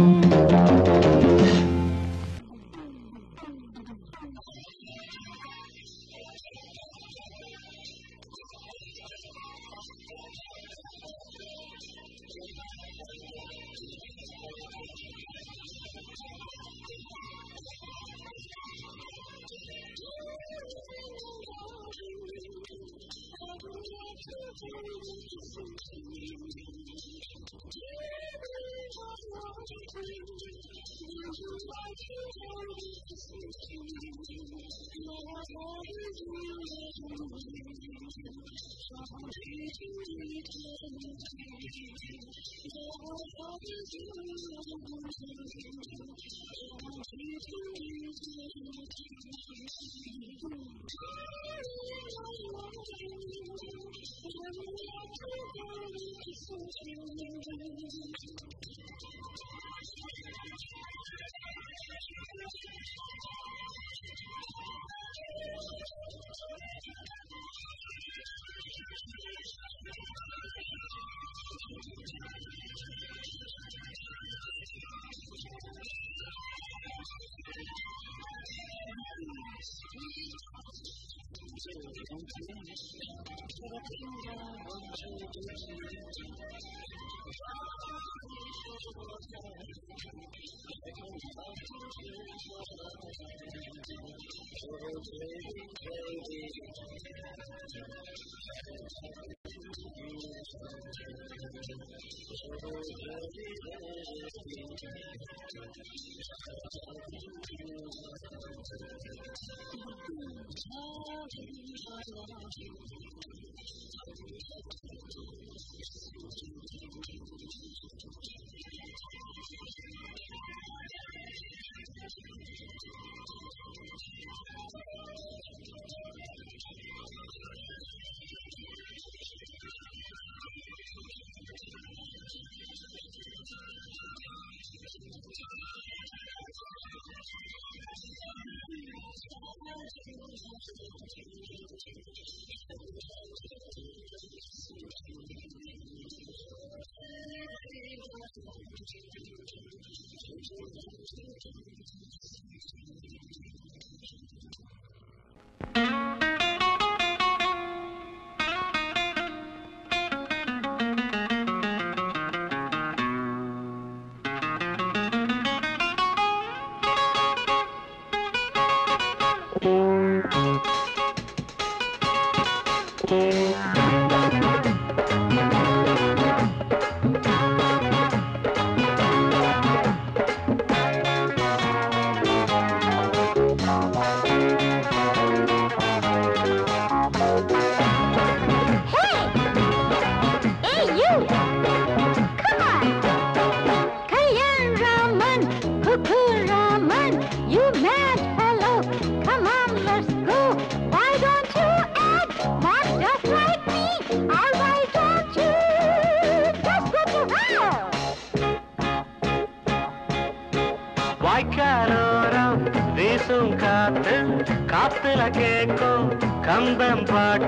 வாய்க்காலோரம் வீசும் காத்து காத்துல கேட்கும் கம்பம்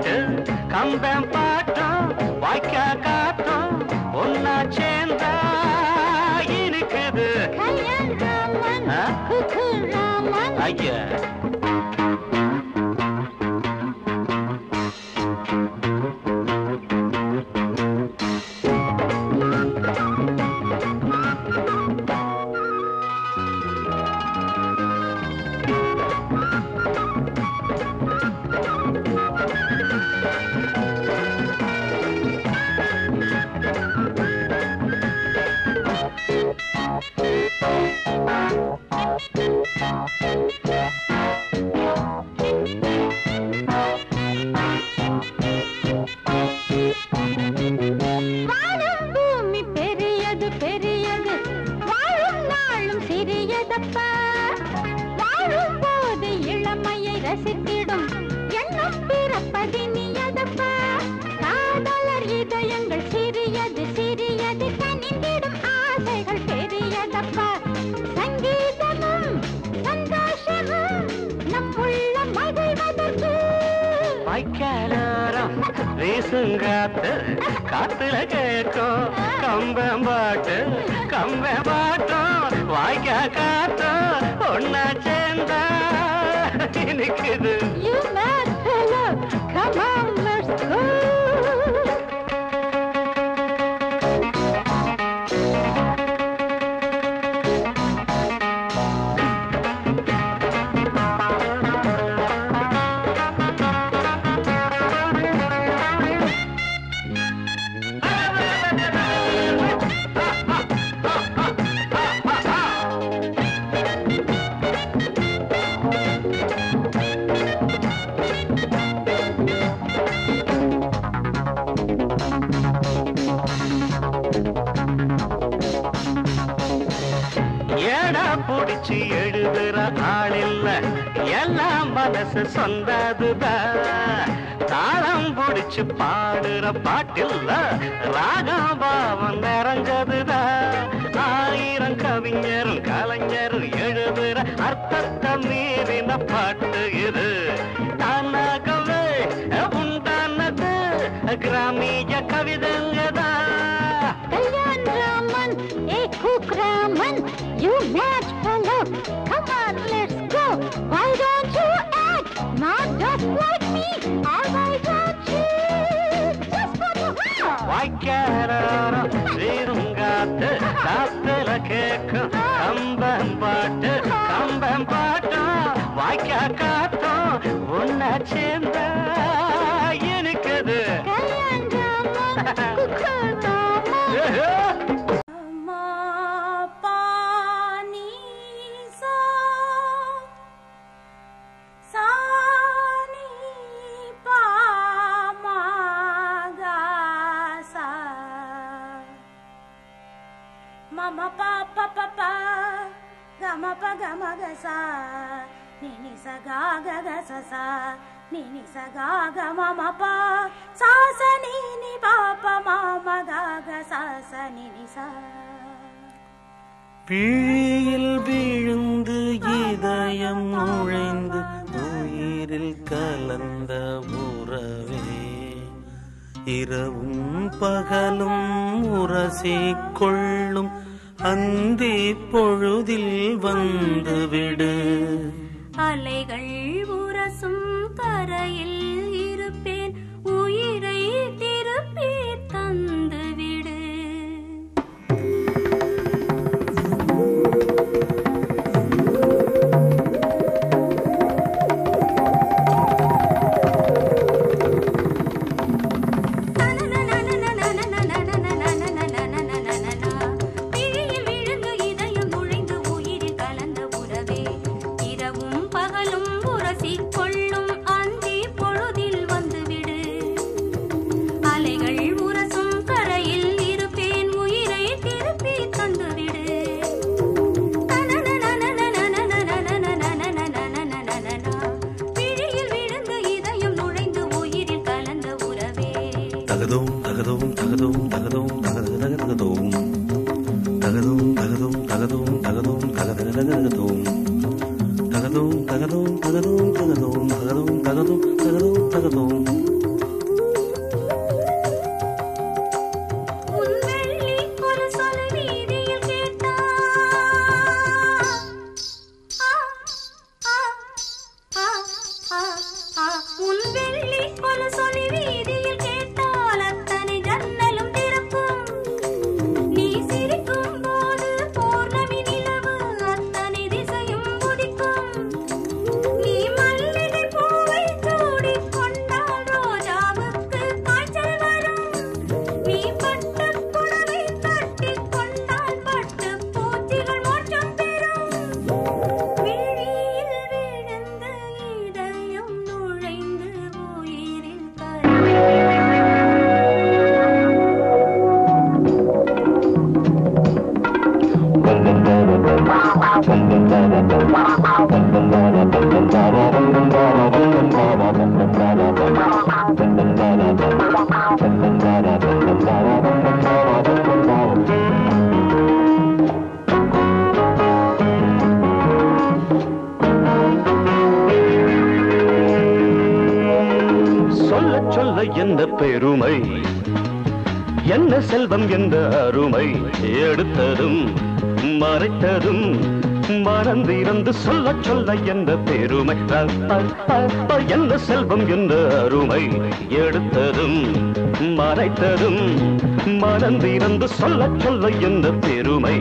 பாட்டும் வாய்க்கா காத்தும் ஒன்னா சேர்ந்தா இருக்குது ஐயா ரசித்திடும் எண்ணம் பிறப்பதினியதப்பா காதலர் இதயங்கள் சிறியது சிறியது கனிந்திடும் ஆசைகள் பெரியதப்பா சங்கீதமும் சந்தோஷமும் நம் உள்ளம் வாய்க்காலம் வீசுங்காத்து காத்துல கேட்கும் கம்பம்பாட்டு கம்பம்பாட்டும் வாய்க்கா காத்தும் ஒன்னா சேர்ந்தா நிக்குது. You mad fellow, come on, let's go. ஏடா புடிச்சு எழுதுற ஆளில்ல எல்லாம் மனசு சொந்ததுதான். தாளம் புடிச்சு பாடுற பாட்டில்ல ராகம் பாவம் நிறைஞ்சதுதான். ஆயிரம் கவிஞரும் கலைஞரும் எழுதுற அர்த்தத்தை மீறின பாட்டு இது. தானாகவே உண்டானது கிராமிய கவிதங்கதான். Kalyan Raman, hey Cook Raman, you mad fellow, come on, let's go. Why don't you act not just like me? Or why don't you just for the wow? வாய்க்காரம் வீருங்காத்து காத்துல கேட்கும் கம்பம் பாட்டும் வாய்க்கா காத்தும் ஒன்னா சேர்ந்தா எனக்குது. Kalyan Raman, Cook Raman. Mama pa pa pa pa gama pa gama ga sa ni ni sa ga ga ga sa sa ni ni sa ga ga mama pa sa sa ni ni pa pa mama ga ga sa sa ni ni sa. பிழியில் விழுந்து இதயம் நுழைந்து உயிரில் கலந்த உறவே இரவும் பகலும் உரசிக்கொள்ளும் அந்தி பொழுதில் வந்துவிடு. அலைகள் உரசும் கரையில் இருப்பேன் உயிரை திருப்பி தந்துவிடு. சொல்ல என்ன பெருமை, என்ன செல்வம் என்ற அருமை, எடுத்ததும் மறைத்ததும் மறந்திருந்து சொல்ல என்ற பெருமை, என்ன செல்வம் என்ற அருமை, எடுத்ததும் மறைத்ததும் மறந்திருந்து சொல்ல என்ற பெருமை.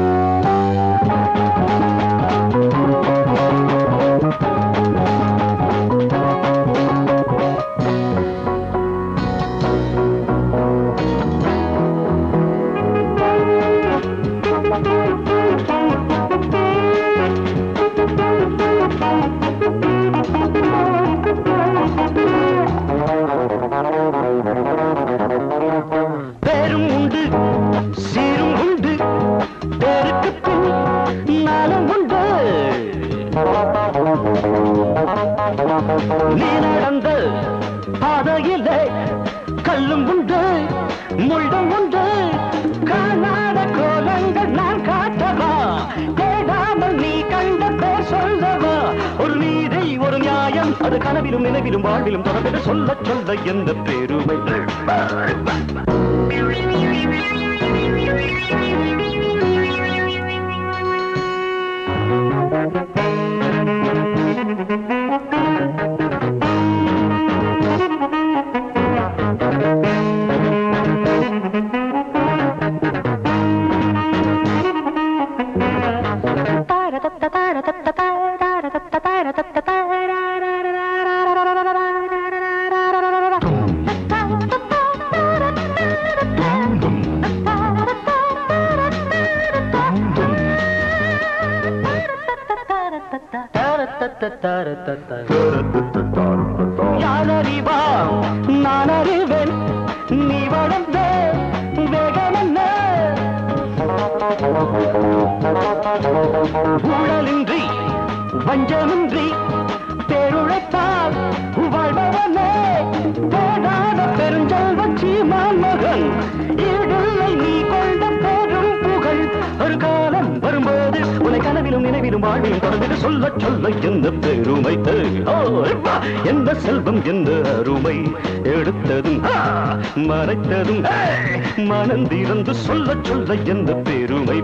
பேரும் உண்டு சீரும் உண்டு, பேருக்கு பின் நாளும் உண்டு. நீ நடந்த பாதையிலே கல்லும் உண்டு முள்ளும் உண்டு. காணாத கோலங்கள் நான் காட்டவா, தேடாமல் நீ கண்ட பேர் சொல்லவா. ஒரு நீதி ஒரு நியாயம் அது கனவிலும் நினைவிலும் வாழ்விலும் தொடர்ந்து சொல்ல எந்த பெருமை. யாரறிவா நான் அறிவேன், நீ வளர்ந்த வேகம் என்ன. ஊழலின்றி வஞ்சமின்றி பேருழைத்தால் வாழ்பவனே, போடாத பெருஞ்செல்வன் சீமான் மகன். ஈடில்லை நீ கொண்ட பெரும் புகழ், ஒரு காலம் வரும்போது உன்னை கனவிலும் நினைவிலும் வாழ்விலும் தொடர்ந்து சொல்ல எந்த பெருமை. எந்த செல்வம் எந்த அருமை, எடுத்ததும் மறைத்ததும் மனந்திருந்து சொல்ல எந்த பெருமை.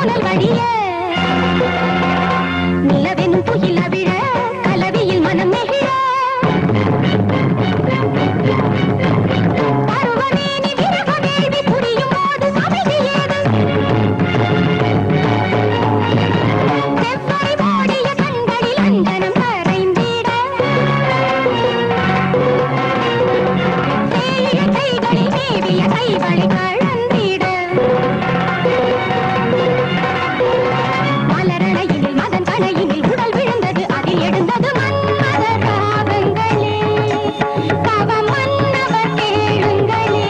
புனல் வழிய நிலவெனும் புகில விழ கலவியில் மனம் நெகிழ பருவமேனி விரக வேள்வி புரியும் போது சமைதி ஏது செவ்வாய் மூடிய கண்களில் அஞ்சனம் கரைந்திட சேய கைகளில் தேவிய கைகளை கழந்திட மலரணையினில் மதன் கணையினில் உடல் விழுந்தது அதில் எழுந்தது மன்மத ராகங்களே தவ மன்னவர் கேளுங்களே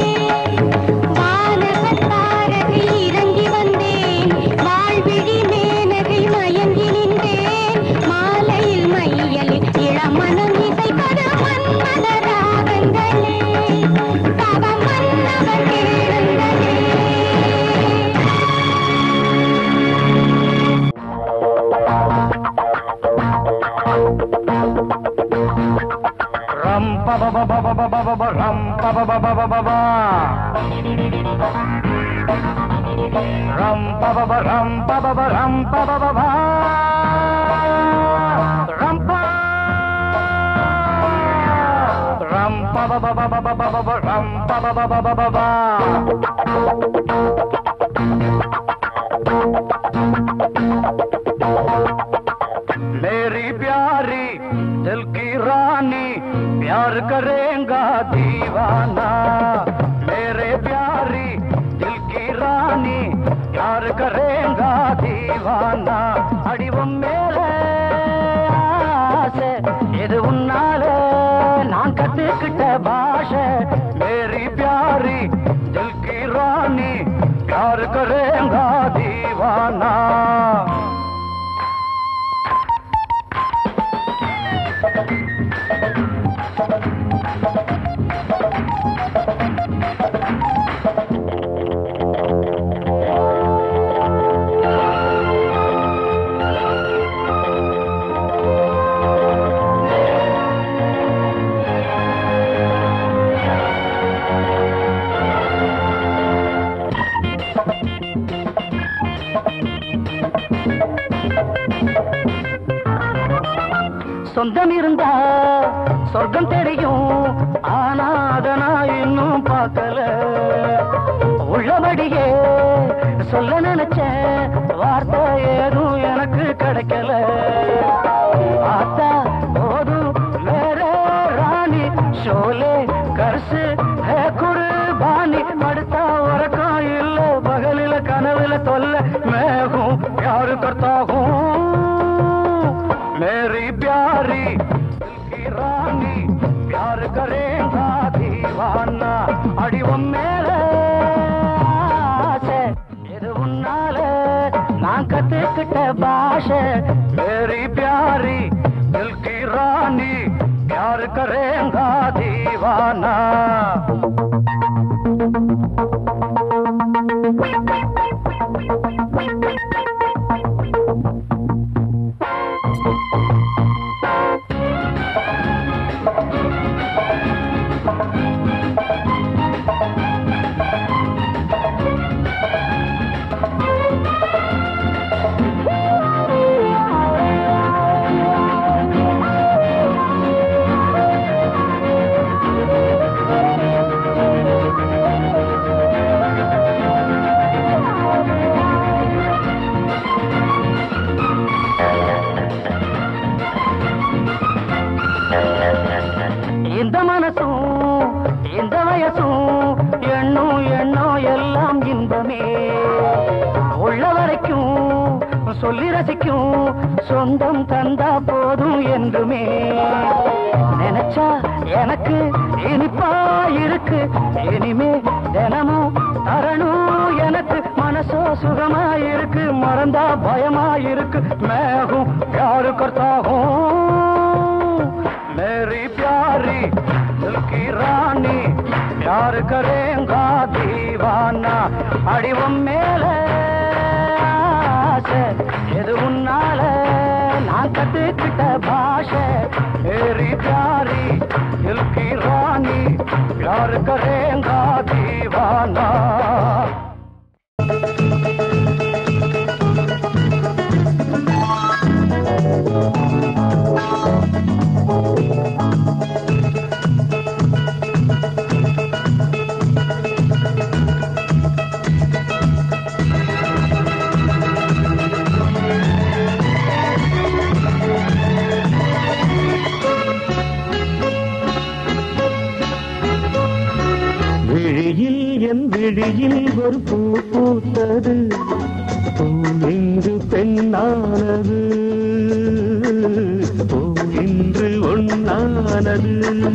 வானகத் தாரகை இறங்கி வந்தேன் வாழ்விழி மேனகை மயங்கி நின்றேன் மாலையில் மையலில் இளமனம் இசைப்பது மன்மத ராகங்களே தவ மன்னவர் கேளுங்களே ரம் ப ப ப ப ப ப ப ரம் ப ப ப ப ப ப ரம் ப ப ப ரம் ப ப ப ரம் ப ப ப ப ரம் ப ரம் ப ப ப ப ப ப ப ரம் ப ப ப ப ப मेरी प्यारी दिल की रानी प्यार करेगा दीवाना मेरे प्यारी दिल की रानी प्यार करेगा दीवाना அடிவம் மேலே ஆசை இது உன்னால நான் கத்துக்கிட்ட பாஷை मेरी प्यारी दिल की रानी प्यार करेगा दीवाना சொந்தம் இருந்தா சொர்க்கம் தெரியும் ஆனா அத நான் இன்னும் பார்க்கல உள்ளபடியே சொல்ல நினைச்ச வார்த்தை ஏதும் எனக்கு கிடைக்கல பார்த்தா போதும் வேற ராணி ஷோலே கர்சு குர்பானி படுத்தா உறக்கம் இல்ல பகலில கனவுல தொல்ல மேகும் யாரு கர்த்தாகும் मेरी प्यारी दिल की रानी प्यार करेगा दीवाना அடிவம் மேலே ஆசை இது உன்னால நான் கத்துக்கிட்ட பாஷை मेरी प्यारी दिल की रानी प्यार करेगा दीवाना இந்த மனசும் இந்த வயசும் எண்ணும் எண்ணம் எல்லாம் இன்பமே உள்ள வரைக்கும் சொல்லி ரசிக்கும் சொந்தம் தந்தா போதும் என்றுமே நினைச்சா எனக்கு இனிப்பா இருக்கு இனிமே தினமும் தரணும் எனக்கு மனசோ சுகமா இருக்கு மறந்தா பயமா இருக்கு மேகும் யாரு கர்த்தாகும் मेरी प्यारी दिल की रानी प्यार करेगा दीवाना அடிவம் மேலே ஆசை இது உன்னால நான் கத்துக்கிட்ட பாஷை मेरी प्यारी दिल की रानी प्यार करेगा दीवाना ஒரு பூ பூத்தது, பூ இன்று பெண்ணானது, பூ இன்று ஒன்னானது.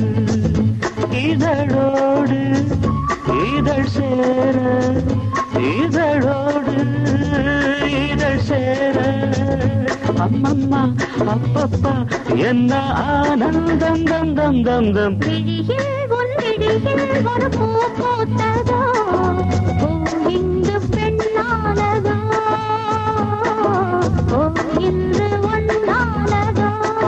இதழோடு இதழ் சேர, இதழோடு இதழ் சேர, அம்மம்மா அப்பப்பா என்ன ஆனந்தம் தம் தம் தம் தம். விழியில் உன் விழியில் ஒரு பூ பூத்ததோ, பூ இங்கு பெண்ணானதோ, பூ இன்று ஒன்னானதோ.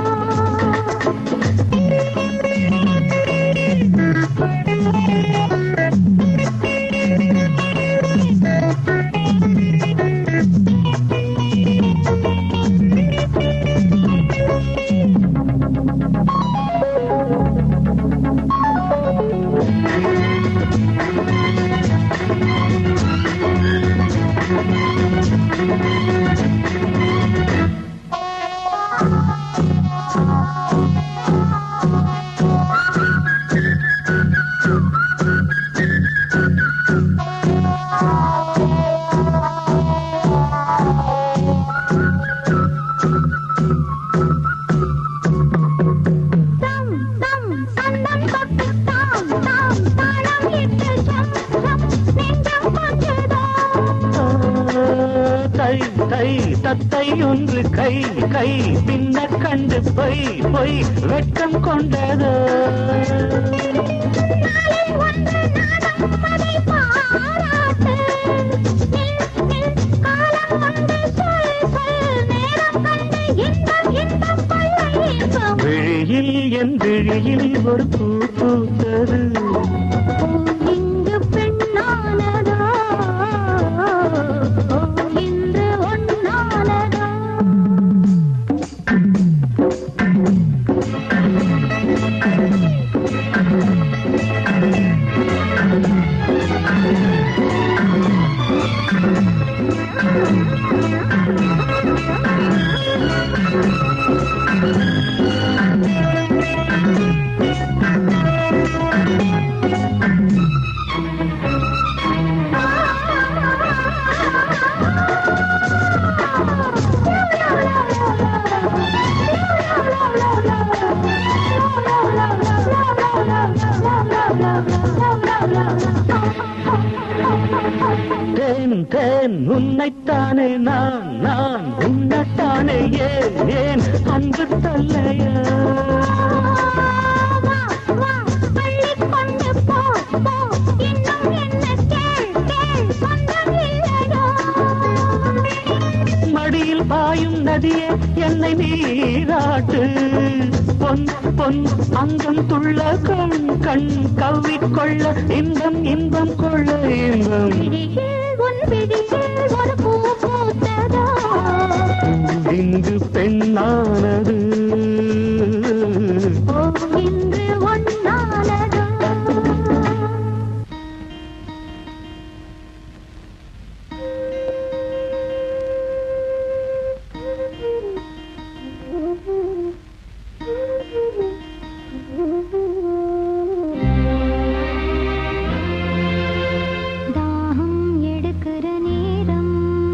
தத்தை ஒன்று கை கை பின்ன கண்டு பொய் பொய் வெட்கம் கொண்டது. விழியில் என் விழியில் ஒரு பூ பூத்தது, இங்கு பெண்ணானதோ, இன்று ஒன்னானதோ. தேன் தேன் உன்னைத்தானே நான் நான் உன்னைத்தானே ஏன் ஏன் அன்பு தல்லையா. மடியில் பாயும் நதியே என்னை நீராட்டு, பொன் பொன் அங்கம் துள்ள கண் கண் கவ்விக்கொள்ள இன்பம் இன்பம் கொள்ள இன்பம். ஒரு பூ பூத்ததோ, இங்கு பெண்ணானது, இன்று ஒன்னானதோ. தாகம் எடுக்கிற நேரம்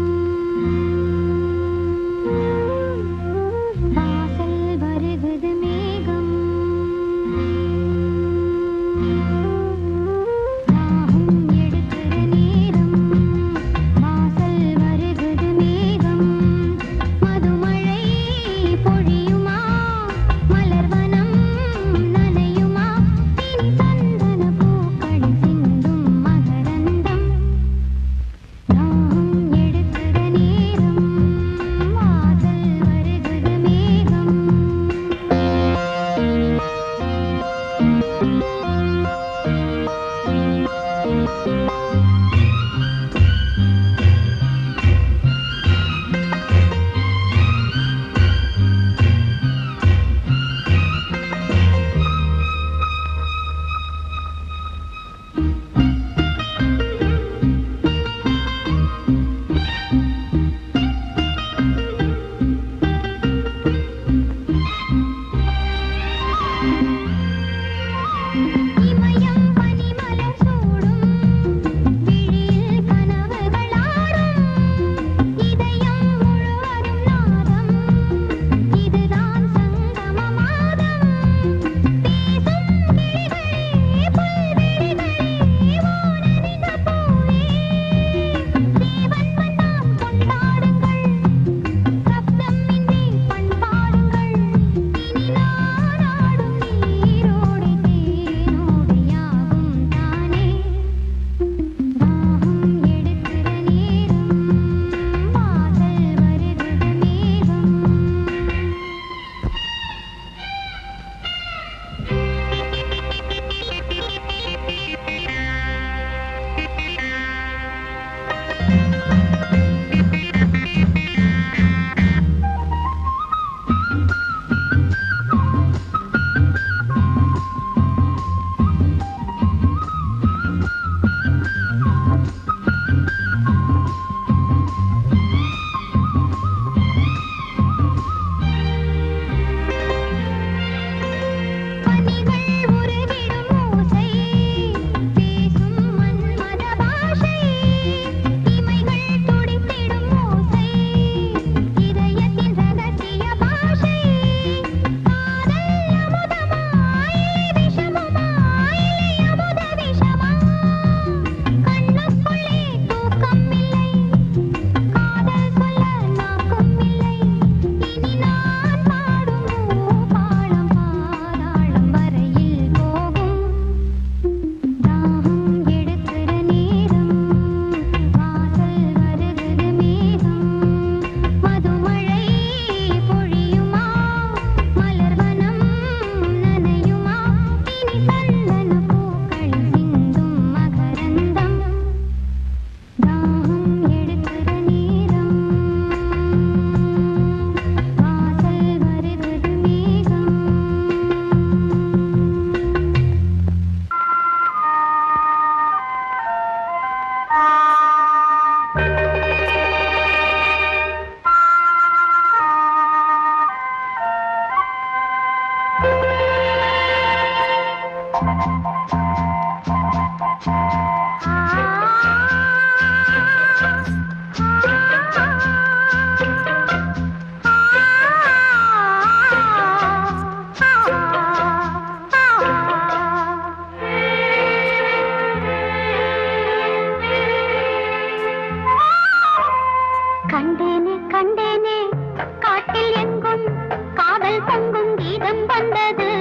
கண்டேனே கண்டேனே காட்டில் எங்கும் காதல் பொங்கும் கீதம் வந்தது.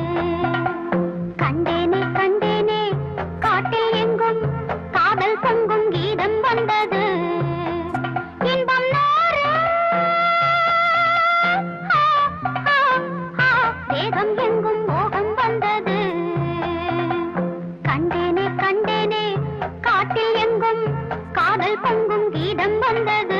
கண்டேனே கண்டேனே காட்டில் எங்கும் காதல் பொங்கும் கீதம் வந்தது. இன்பம் நூறு தேகம் எங்கும் மோகம் வந்தது. கண்டேனே கண்டேனே காட்டில் எங்கும் காதல் பொங்கும் கீதம் வந்தது.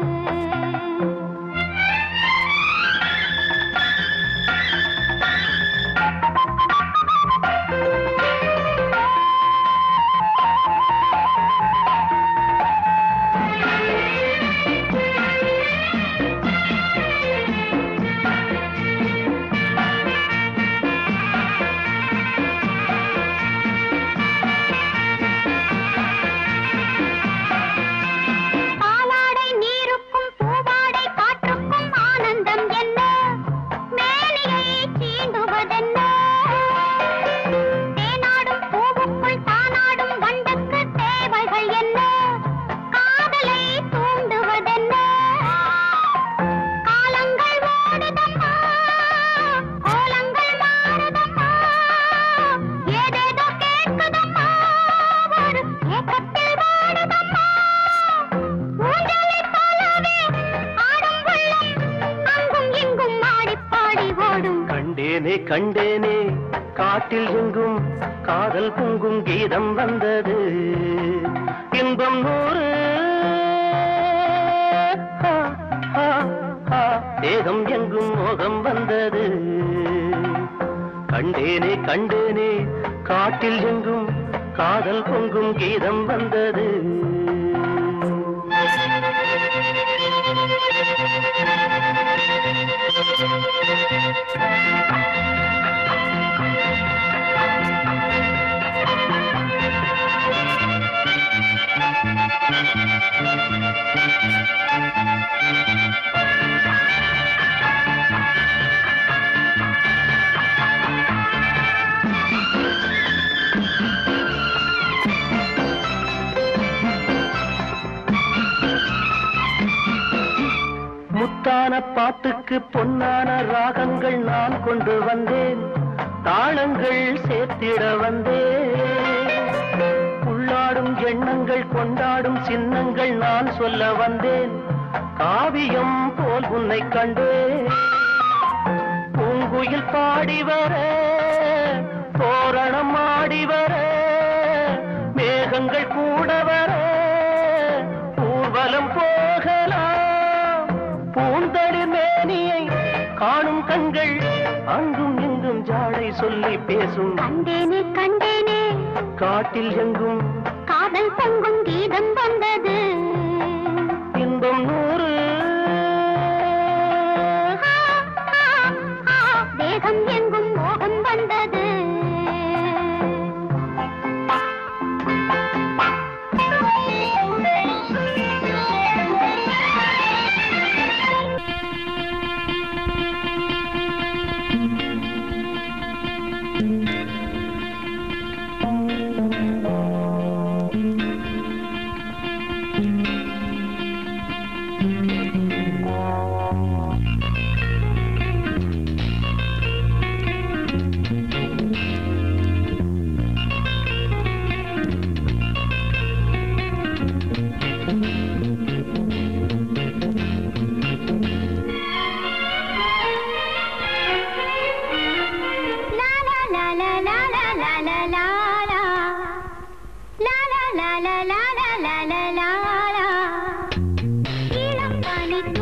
கண்டேனே கண்டேனே காட்டில் எங்கும் காதல் பொங்கும் கீதம் வந்தது. இன்பம் நூறு தேகம் எங்கும் மோகம் வந்தது. கண்டேனே கண்டேனே காட்டில் எங்கும் காதல் பொங்கும் கீதம் வந்தது. முத்தான பாட்டுக்கு பொன்னான ராகங்கள் நான் கொண்டு வந்தேன். தாளங்கள் சேர்த்திட வந்தேன். உள்ளாடும் எண்ணங்கள் கொண்டாடும் சின்னங்கள் நான் சொல்ல வந்தேன். காவியம் போல் உன்னை கண்டேன். பூங்குயில் பாடி வர தோரணம் ஆடி வர மேகங்கள் கூட வர ஊர்வலம் போகலாம். பூந்தளிர் மேனியை காணும் கண்கள் அங்கும் இங்கும் ஜாடை சொல்லி பேசும். கண்டேனே கண்டேனே காட்டில் எங்கும் காதல் பொங்கும் கீதம் வந்தது. இன்பம் நூறு தேகம் எங்கும் மோகம் வந்தது. இளம் பனி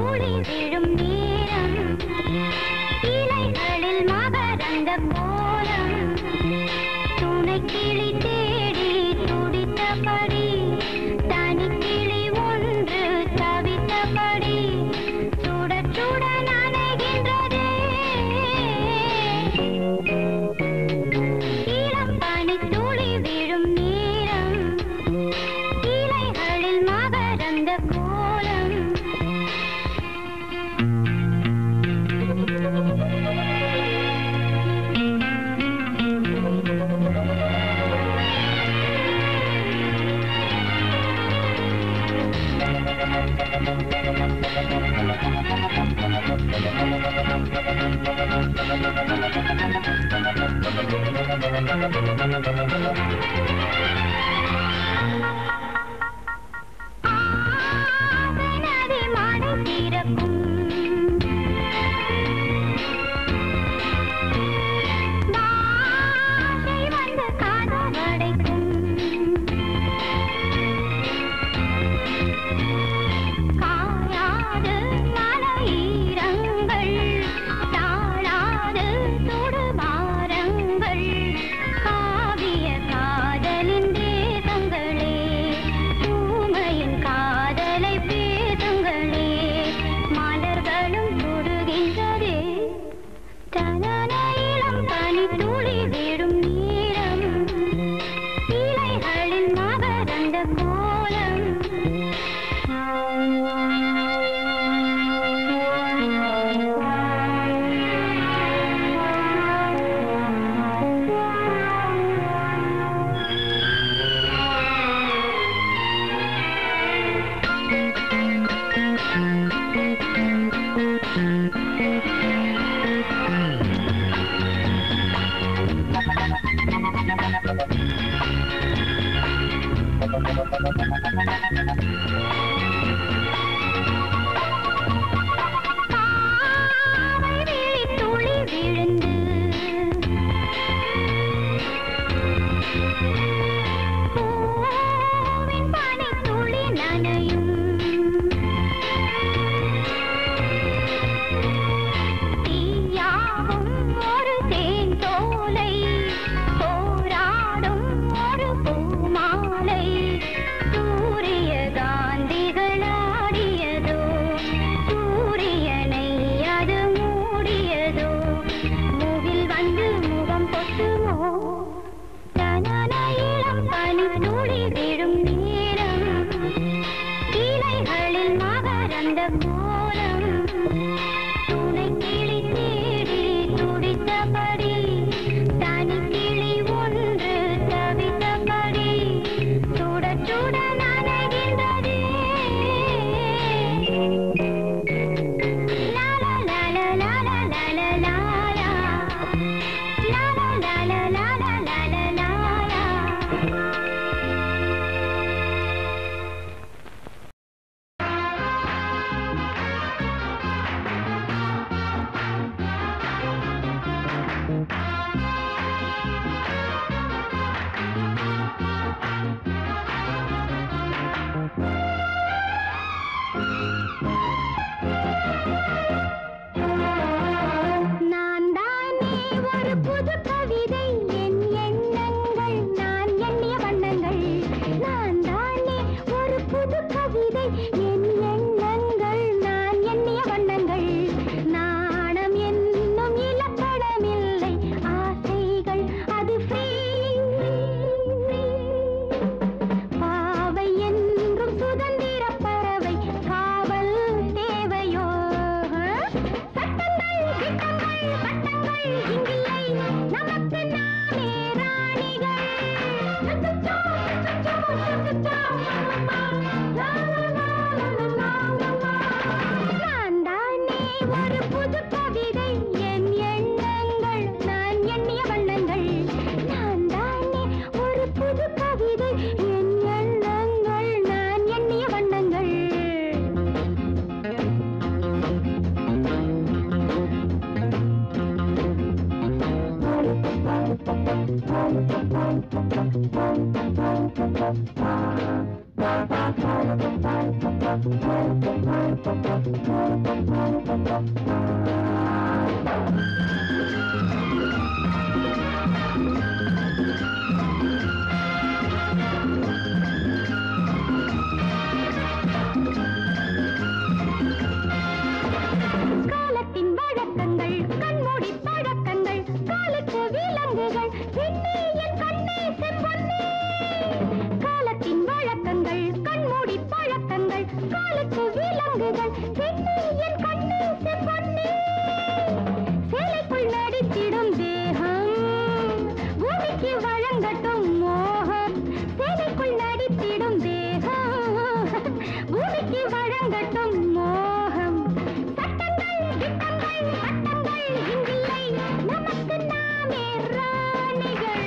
பூமிக்கு தொடங்கட்டும் மோகம் சட்டங்கள் திட்டங்கள் சட்டங்கள் இங்கில்லை நமக்கு நாமே ராணிகள்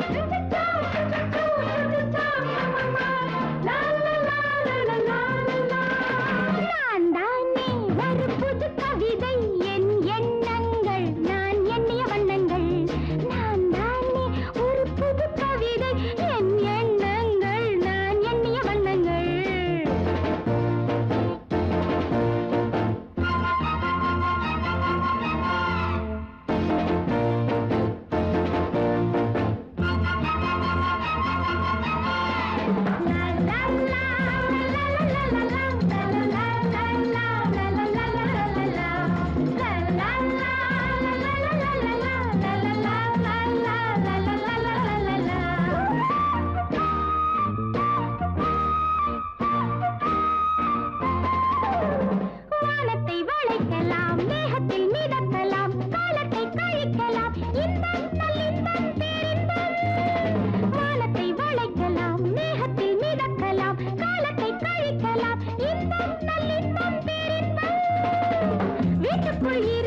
நான் தானே ஒரு புது கவிதை என் எண்ணங்கள் நான் எண்ணிய வண்ணங்கள் நான் தானே ஒரு புது கவிதை என் எண்ணங்கள் நான் எண்ணிய வண்ணங்கள் வானத்தை வளைக்கலாம் மேகத்தில் மிதக்கலாம் காலத்தை கழிக்கலாம் இன்பம் நல்லின்பம் பேரின்பம் வானத்தை வளைக்கலாம் மேகத்தில் மிதக்கலாம் காலத்தை கழிக்கலாம் இன்பம் நல்லின்பம் பேரின்பம் வீட்டுக்குள்